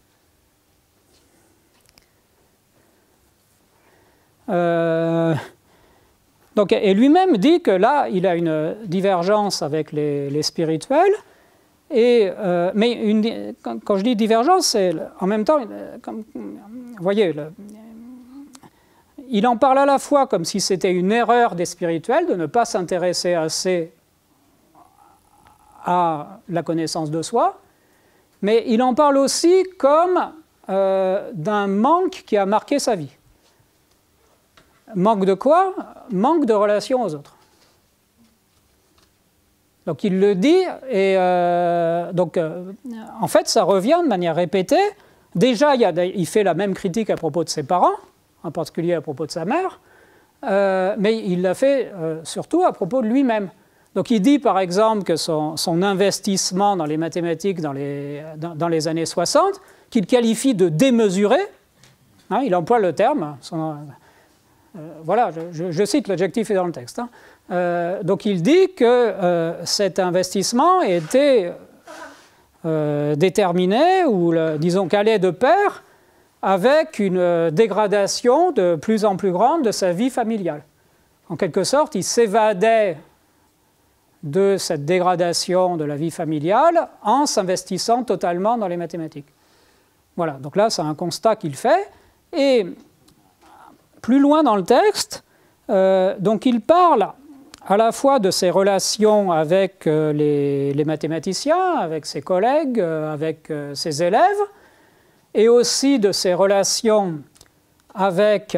Euh, donc, et lui-même dit que là, il a une divergence avec les, les spirituels. Et, euh, mais une, quand, quand je dis divergence, c'est en même temps, comme, vous voyez, le, il en parle à la fois comme si c'était une erreur des spirituels de ne pas s'intéresser assez à la connaissance de soi, mais il en parle aussi comme euh, d'un manque qui a marqué sa vie. Manque de quoi? Manque de relation aux autres. Donc il le dit, et euh, donc, euh, en fait, ça revient de manière répétée. Déjà, il, y a, il fait la même critique à propos de ses parents, en particulier à propos de sa mère, euh, mais il l'a fait euh, surtout à propos de lui-même. Donc il dit par exemple que son, son investissement dans les mathématiques dans les, dans, dans les années soixante, qu'il qualifie de démesuré, hein, il emploie le terme, son, euh, voilà, je, je cite, l'adjectif est dans le texte, hein. Euh, donc il dit que euh, cet investissement était euh, déterminé, ou le, disons qu'allait de pair avec une dégradation de plus en plus grande de sa vie familiale. En quelque sorte, il s'évadait de cette dégradation de la vie familiale en s'investissant totalement dans les mathématiques. Voilà, donc là, c'est un constat qu'il fait. Et plus loin dans le texte, euh, donc il parle à la fois de ses relations avec euh, les, les mathématiciens, avec ses collègues, euh, avec euh, ses élèves, et aussi de ses relations avec,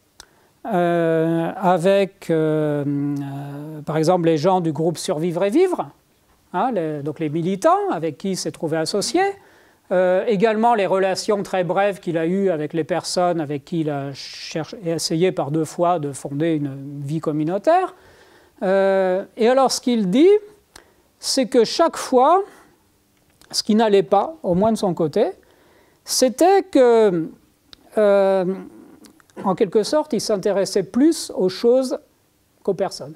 euh, avec euh, euh, par exemple, les gens du groupe Survivre et Vivre, hein, les, donc les militants avec qui il s'est trouvé associé, euh, également les relations très brèves qu'il a eues avec les personnes avec qui il a cherché, essayé par deux fois de fonder une vie communautaire. Euh, et alors, ce qu'il dit, c'est que chaque fois, ce qui n'allait pas, au moins de son côté, c'était que, euh, en quelque sorte, il s'intéressait plus aux choses qu'aux personnes.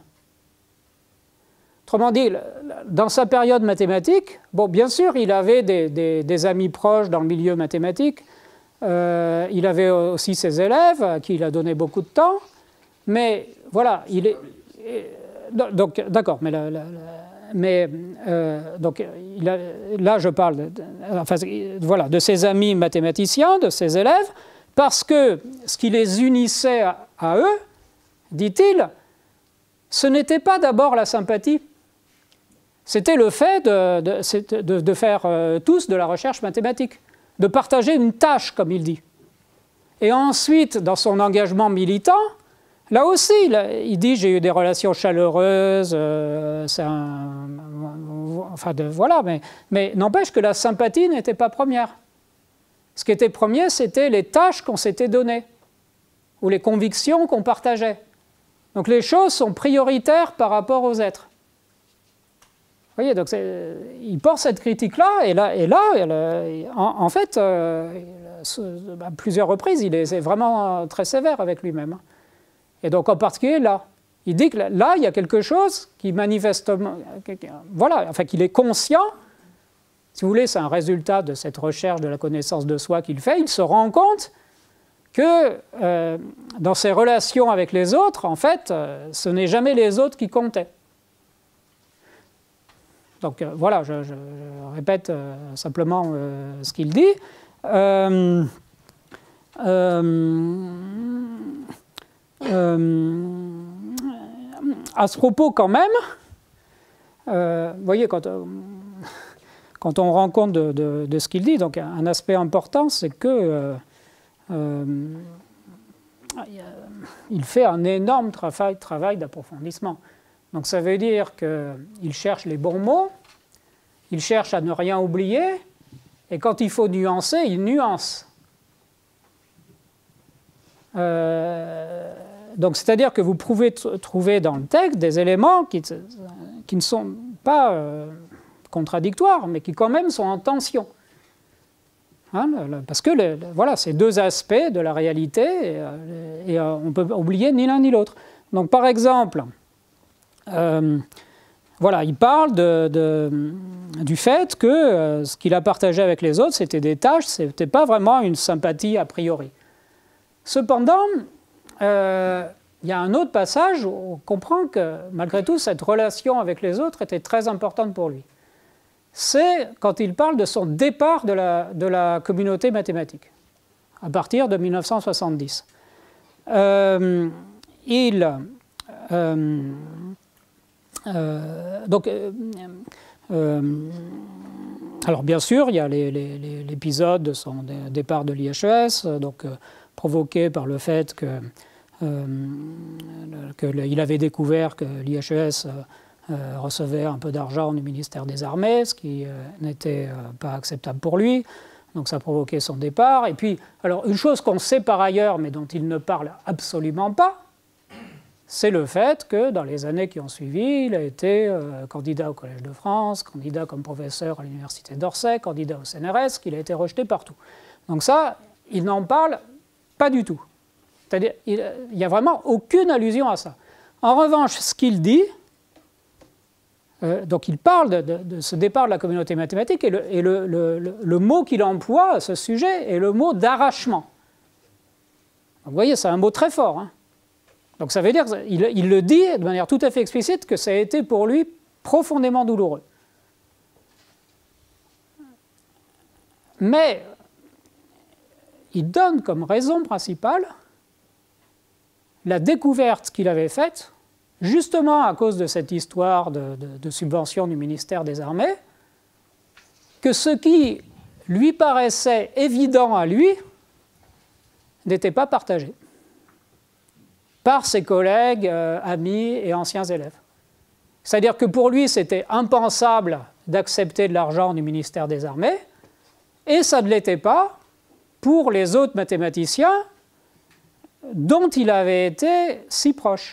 Autrement dit, dans sa période mathématique, bon, bien sûr, il avait des, des, des amis proches dans le milieu mathématique, euh, il avait aussi ses élèves à qui il a donné beaucoup de temps, mais voilà, il est... Donc, d'accord, mais, la, la, la, mais euh, donc, il a, là, je parle de, de, enfin, voilà, de ses amis mathématiciens, de ses élèves, parce que ce qui les unissait à, à eux, dit-il, ce n'était pas d'abord la sympathie, c'était le fait de, de, de, de faire euh, tous de la recherche mathématique, de partager une tâche, comme il dit. Et ensuite, dans son engagement militant, là aussi, il dit « j'ai eu des relations chaleureuses, euh, c'est un... » Enfin, de, voilà, mais, mais n'empêche que la sympathie n'était pas première. Ce qui était premier, c'était les tâches qu'on s'était données, ou les convictions qu'on partageait. Donc les choses sont prioritaires par rapport aux êtres. Vous voyez, donc il porte cette critique-là, et là, et là en, en fait, euh, à plusieurs reprises, il est vraiment très sévère avec lui-même. Et donc, en particulier, là, il dit que là, il y a quelque chose qui manifestement, voilà, enfin, qu'il est conscient, si vous voulez, c'est un résultat de cette recherche de la connaissance de soi qu'il fait, il se rend compte que euh, dans ses relations avec les autres, en fait, euh, ce n'est jamais les autres qui comptaient. Donc, euh, voilà, je, je, je répète euh, simplement euh, ce qu'il dit. Euh, euh, Euh, à ce propos, quand même, euh, vous voyez, quand, euh, quand on rend compte de, de, de ce qu'il dit, donc un aspect important, c'est que euh, euh, il fait un énorme travail, travail d'approfondissement. Donc ça veut dire qu'il cherche les bons mots, il cherche à ne rien oublier, et quand il faut nuancer, il nuance. Euh, donc, c'est-à-dire que vous pouvez trouver dans le texte des éléments qui, qui ne sont pas euh, contradictoires, mais qui quand même sont en tension. Hein, le, le, parce que le, le, voilà, c'est deux aspects de la réalité, et, et euh, on ne peut oublier ni l'un ni l'autre. Donc, par exemple, euh, voilà, il parle de, de, du fait que euh, ce qu'il a partagé avec les autres, c'était des tâches, ce n'était pas vraiment une sympathie a priori. Cependant, euh, il y a un autre passage où on comprend que, malgré tout, cette relation avec les autres était très importante pour lui. C'est quand il parle de son départ de la, de la communauté mathématique, à partir de mille neuf cent soixante-dix. Euh, il... Euh, euh, donc, euh, euh, alors, bien sûr, il y a l'épisode de son départ de l'I H E S, donc... Euh, provoqué par le fait qu'il euh, avait découvert que l'I H E S euh, recevait un peu d'argent du ministère des Armées, ce qui euh, n'était euh, pas acceptable pour lui. Donc ça a provoqué son départ. Et puis, alors une chose qu'on sait par ailleurs, mais dont il ne parle absolument pas, c'est le fait que dans les années qui ont suivi, il a été euh, candidat au Collège de France, candidat comme professeur à l'Université d'Orsay, candidat au C N R S, qu'il a été rejeté partout. Donc ça, il n'en parle pas du tout. C'est-à-dire, il n'y a vraiment aucune allusion à ça. En revanche, ce qu'il dit, euh, donc il parle de, de, de ce départ de la communauté mathématique, et le, et le, le, le, le mot qu'il emploie à ce sujet est le mot d'arrachement. Vous voyez, c'est un mot très fort. Hein. Donc ça veut dire qu'il il le dit de manière tout à fait explicite que ça a été pour lui profondément douloureux. Mais il donne comme raison principale la découverte qu'il avait faite, justement à cause de cette histoire de, de, de subvention du ministère des Armées, que ce qui lui paraissait évident à lui n'était pas partagé par ses collègues, euh, amis et anciens élèves. C'est-à-dire que pour lui, c'était impensable d'accepter de l'argent du ministère des Armées, et ça ne l'était pas pour les autres mathématiciens dont il avait été si proche.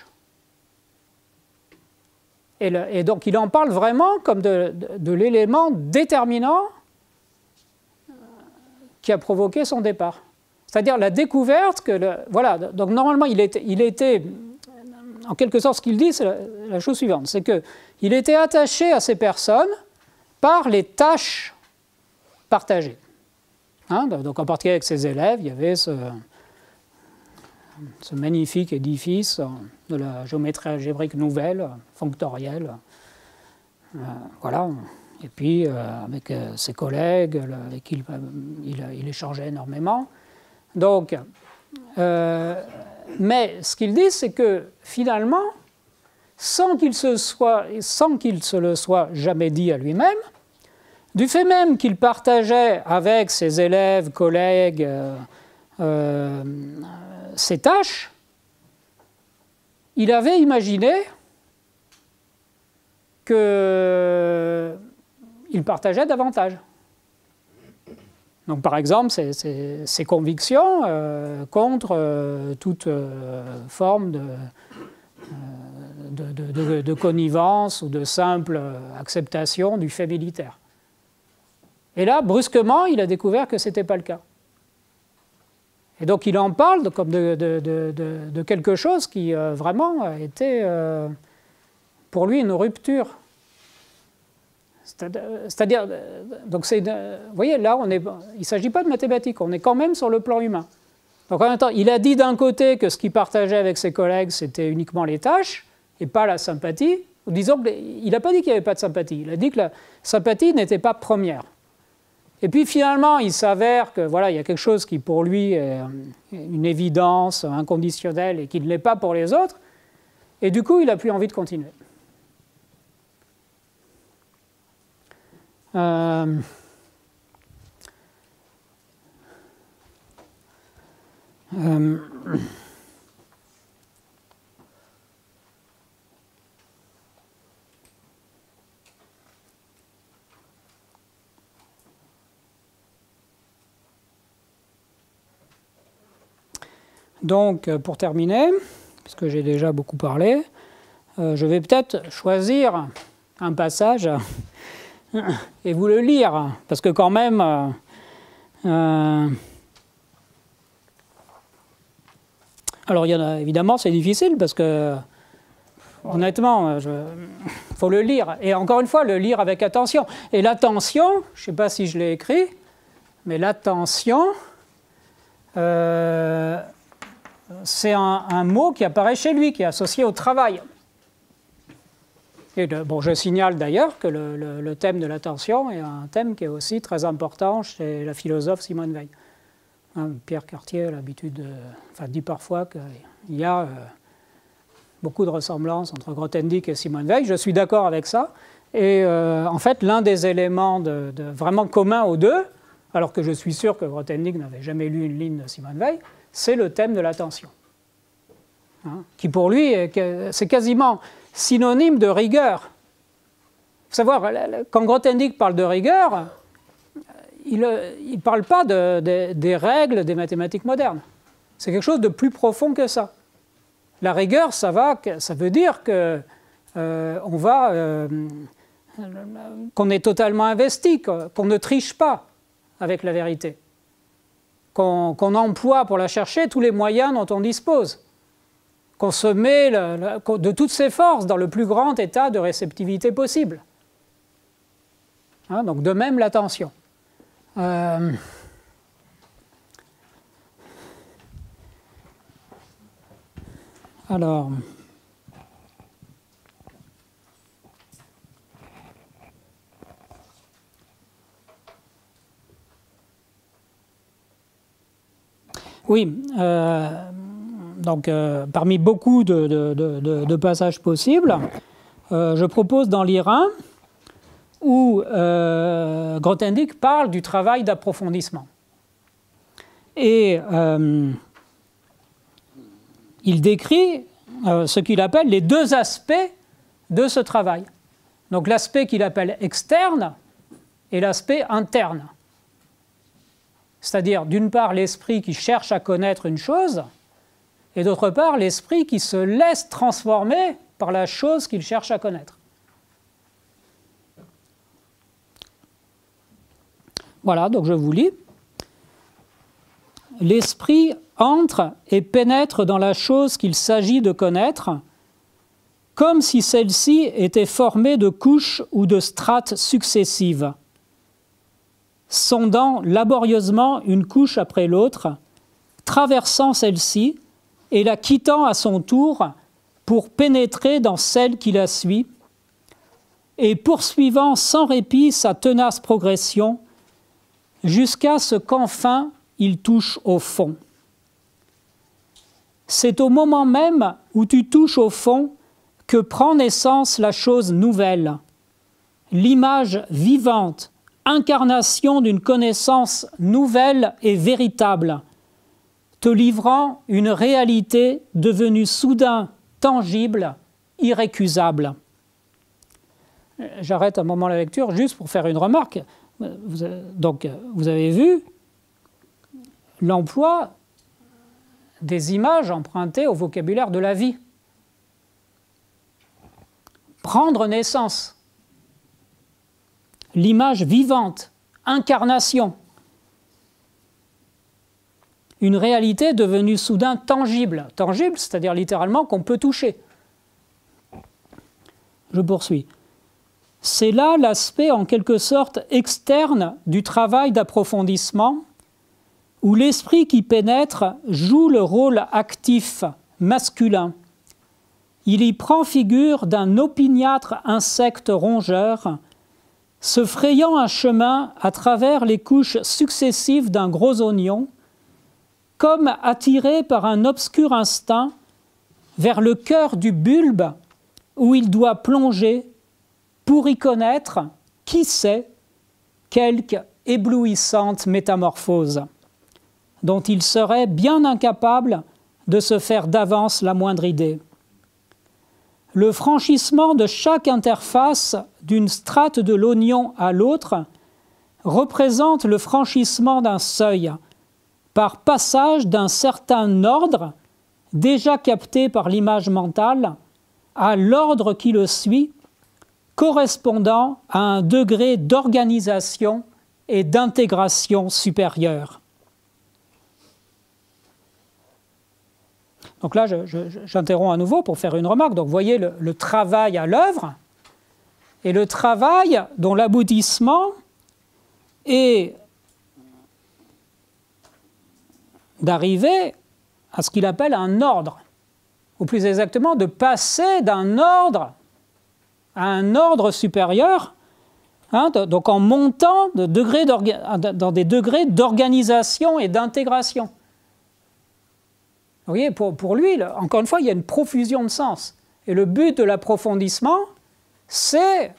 Et, le, et donc il en parle vraiment comme de, de, de l'élément déterminant qui a provoqué son départ. C'est-à-dire la découverte que... Le, voilà, donc normalement il était, il était, en quelque sorte ce qu'il dit, c'est la, la chose suivante, c'est qu'il était attaché à ces personnes par les tâches partagées. Hein, donc en particulier avec ses élèves, il y avait ce... ce magnifique édifice de la géométrie algébrique nouvelle, fonctorielle. Euh, voilà. Et puis, euh, avec euh, ses collègues, avec qui il, il, il échangeait énormément. Donc, euh, mais ce qu'il dit, c'est que finalement, sans qu'il se, soit, sans qu'il se le soit jamais dit à lui-même, du fait même qu'il partageait avec ses élèves, collègues, euh, euh, ses tâches, il avait imaginé qu'il partageait davantage. Donc, par exemple, ses, ses, ses convictions euh, contre euh, toute euh, forme de, euh, de, de, de, de connivence ou de simple acceptation du fait militaire. Et là, brusquement, il a découvert que ce n'était pas le cas. Et donc il en parle comme de, de, de, de, de quelque chose qui euh, vraiment a été euh, pour lui une rupture. C'est-à-dire, donc c'est, vous voyez, là, on est, il ne s'agit pas de mathématiques, on est quand même sur le plan humain. Donc en même temps, il a dit d'un côté que ce qu'il partageait avec ses collègues, c'était uniquement les tâches et pas la sympathie. Disons qu'il n'a pas dit qu'il n'y avait pas de sympathie, il a dit que la sympathie n'était pas première. Et puis finalement, il s'avère que voilà, il y a quelque chose qui pour lui est une évidence inconditionnelle et qui ne l'est pas pour les autres. Et du coup, il n'a plus envie de continuer. Euh... Euh... Donc, pour terminer, puisque j'ai déjà beaucoup parlé, euh, je vais peut-être choisir un passage et vous le lire, parce que quand même, euh, euh, alors il y en a, évidemment c'est difficile, parce que honnêtement, il faut le lire, et encore une fois, le lire avec attention. Et l'attention, je ne sais pas si je l'ai écrit, mais l'attention, euh, c'est un, un mot qui apparaît chez lui, qui est associé au travail. Et le, bon, je signale d'ailleurs que le, le, le thème de l'attention est un thème qui est aussi très important chez la philosophe Simone Weil. Hein, Pierre Cartier a l'habitude, de, enfin, dit parfois qu'il y a euh, beaucoup de ressemblances entre Grothendieck et Simone Weil. Je suis d'accord avec ça. Et euh, en fait, l'un des éléments de, de vraiment communs aux deux, alors que je suis sûr que Grothendieck n'avait jamais lu une ligne de Simone Weil, c'est le thème de l'attention, hein, qui pour lui, c'est quasiment synonyme de rigueur. Il faut savoir, quand Grothendieck parle de rigueur, il ne parle pas de, de, des règles des mathématiques modernes. C'est quelque chose de plus profond que ça. La rigueur, ça, va, ça veut dire que, euh, on va, euh, qu'on est totalement investi, qu'on ne triche pas avec la vérité, qu'on qu'on emploie pour la chercher tous les moyens dont on dispose, qu'on se met le, le, de toutes ses forces dans le plus grand état de réceptivité possible. Hein, donc de même l'attention. Euh, alors... Oui, euh, donc euh, parmi beaucoup de, de, de, de passages possibles, euh, je propose d'en lire un où euh, Grothendieck parle du travail d'approfondissement. Et euh, il décrit euh, ce qu'il appelle les deux aspects de ce travail. Donc l'aspect qu'il appelle externe et l'aspect interne. C'est-à-dire, d'une part, l'esprit qui cherche à connaître une chose, et d'autre part, l'esprit qui se laisse transformer par la chose qu'il cherche à connaître. Voilà, donc je vous lis. L'esprit entre et pénètre dans la chose qu'il s'agit de connaître, comme si celle-ci était formée de couches ou de strates successives, sondant laborieusement une couche après l'autre, traversant celle-ci et la quittant à son tour pour pénétrer dans celle qui la suit, et poursuivant sans répit sa tenace progression jusqu'à ce qu'enfin il touche au fond. C'est au moment même où tu touches au fond que prend naissance la chose nouvelle, l'image vivante, incarnation d'une connaissance nouvelle et véritable, te livrant une réalité devenue soudain tangible, irrécusable. J'arrête un moment la lecture juste pour faire une remarque. Vous avez, donc, vous avez vu l'emploi des images empruntées au vocabulaire de la vie. Prendre naissance. L'image vivante, incarnation. Une réalité devenue soudain tangible. Tangible, c'est-à-dire littéralement qu'on peut toucher. Je poursuis. C'est là l'aspect en quelque sorte externe du travail d'approfondissement, où l'esprit qui pénètre joue le rôle actif, masculin. Il y prend figure d'un opiniâtre insecte rongeur, se frayant un chemin à travers les couches successives d'un gros oignon, comme attiré par un obscur instinct vers le cœur du bulbe où il doit plonger pour y connaître, qui sait, quelque éblouissante métamorphose, dont il serait bien incapable de se faire d'avance la moindre idée. Le franchissement de chaque interface d'une strate de l'oignon à l'autre représente le franchissement d'un seuil, par passage d'un certain ordre, déjà capté par l'image mentale, à l'ordre qui le suit, correspondant à un degré d'organisation et d'intégration supérieure. Donc là, je, je, j'interromps à nouveau pour faire une remarque. Donc vous voyez le, le travail à l'œuvre, et le travail dont l'aboutissement est d'arriver à ce qu'il appelle un ordre, ou plus exactement de passer d'un ordre à un ordre supérieur, hein, donc en montant de degrés dans des degrés d'organisation et d'intégration. Vous voyez, pour, pour lui, là, encore une fois, il y a une profusion de sens. Et le but de l'approfondissement, c'est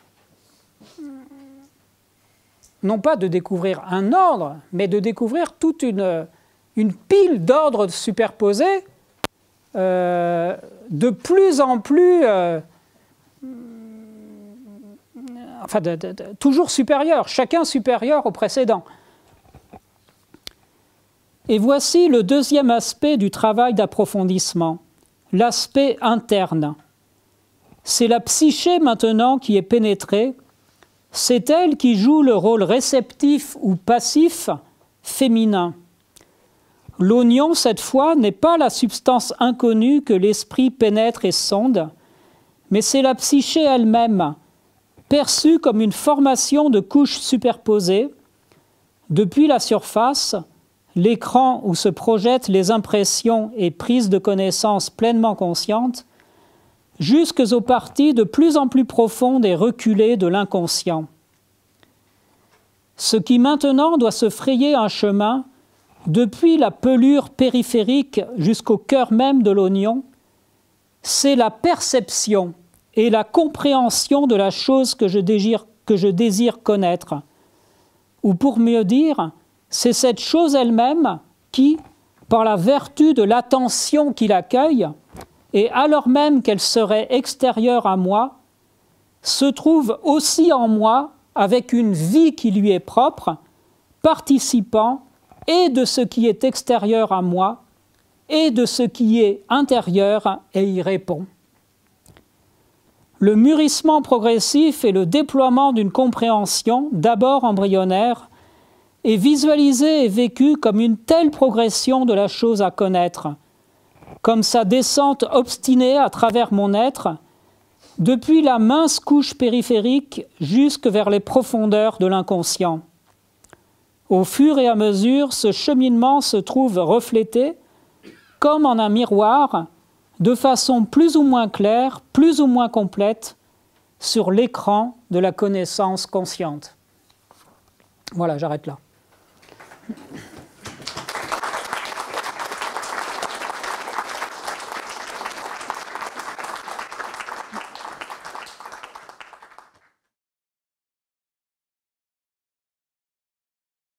non pas de découvrir un ordre, mais de découvrir toute une, une pile d'ordres superposés, euh, de plus en plus, euh, enfin, de, de, de, toujours supérieurs, chacun supérieur au précédent. Et voici le deuxième aspect du travail d'approfondissement, l'aspect interne. C'est la psyché maintenant qui est pénétrée, c'est elle qui joue le rôle réceptif ou passif féminin. L'oignon, cette fois, n'est pas la substance inconnue que l'esprit pénètre et sonde, mais c'est la psyché elle-même, perçue comme une formation de couches superposées, depuis la surface, l'écran où se projettent les impressions et prises de connaissances pleinement conscientes, jusqu'aux parties de plus en plus profondes et reculées de l'inconscient. Ce qui maintenant doit se frayer un chemin depuis la pelure périphérique jusqu'au cœur même de l'oignon, c'est la perception et la compréhension de la chose que je désire, que je désire connaître. Ou pour mieux dire, c'est cette chose elle-même qui, par la vertu de l'attention qui l'accueille, et alors même qu'elle serait extérieure à moi, se trouve aussi en moi avec une vie qui lui est propre, participant et de ce qui est extérieur à moi et de ce qui est intérieur et y répond. Le mûrissement progressif et le déploiement d'une compréhension, d'abord embryonnaire, est visualisé et vécu comme une telle progression de la chose à connaître, comme sa descente obstinée à travers mon être, depuis la mince couche périphérique jusque vers les profondeurs de l'inconscient. Au fur et à mesure, ce cheminement se trouve reflété, comme en un miroir, de façon plus ou moins claire, plus ou moins complète, sur l'écran de la connaissance consciente. Voilà, j'arrête là.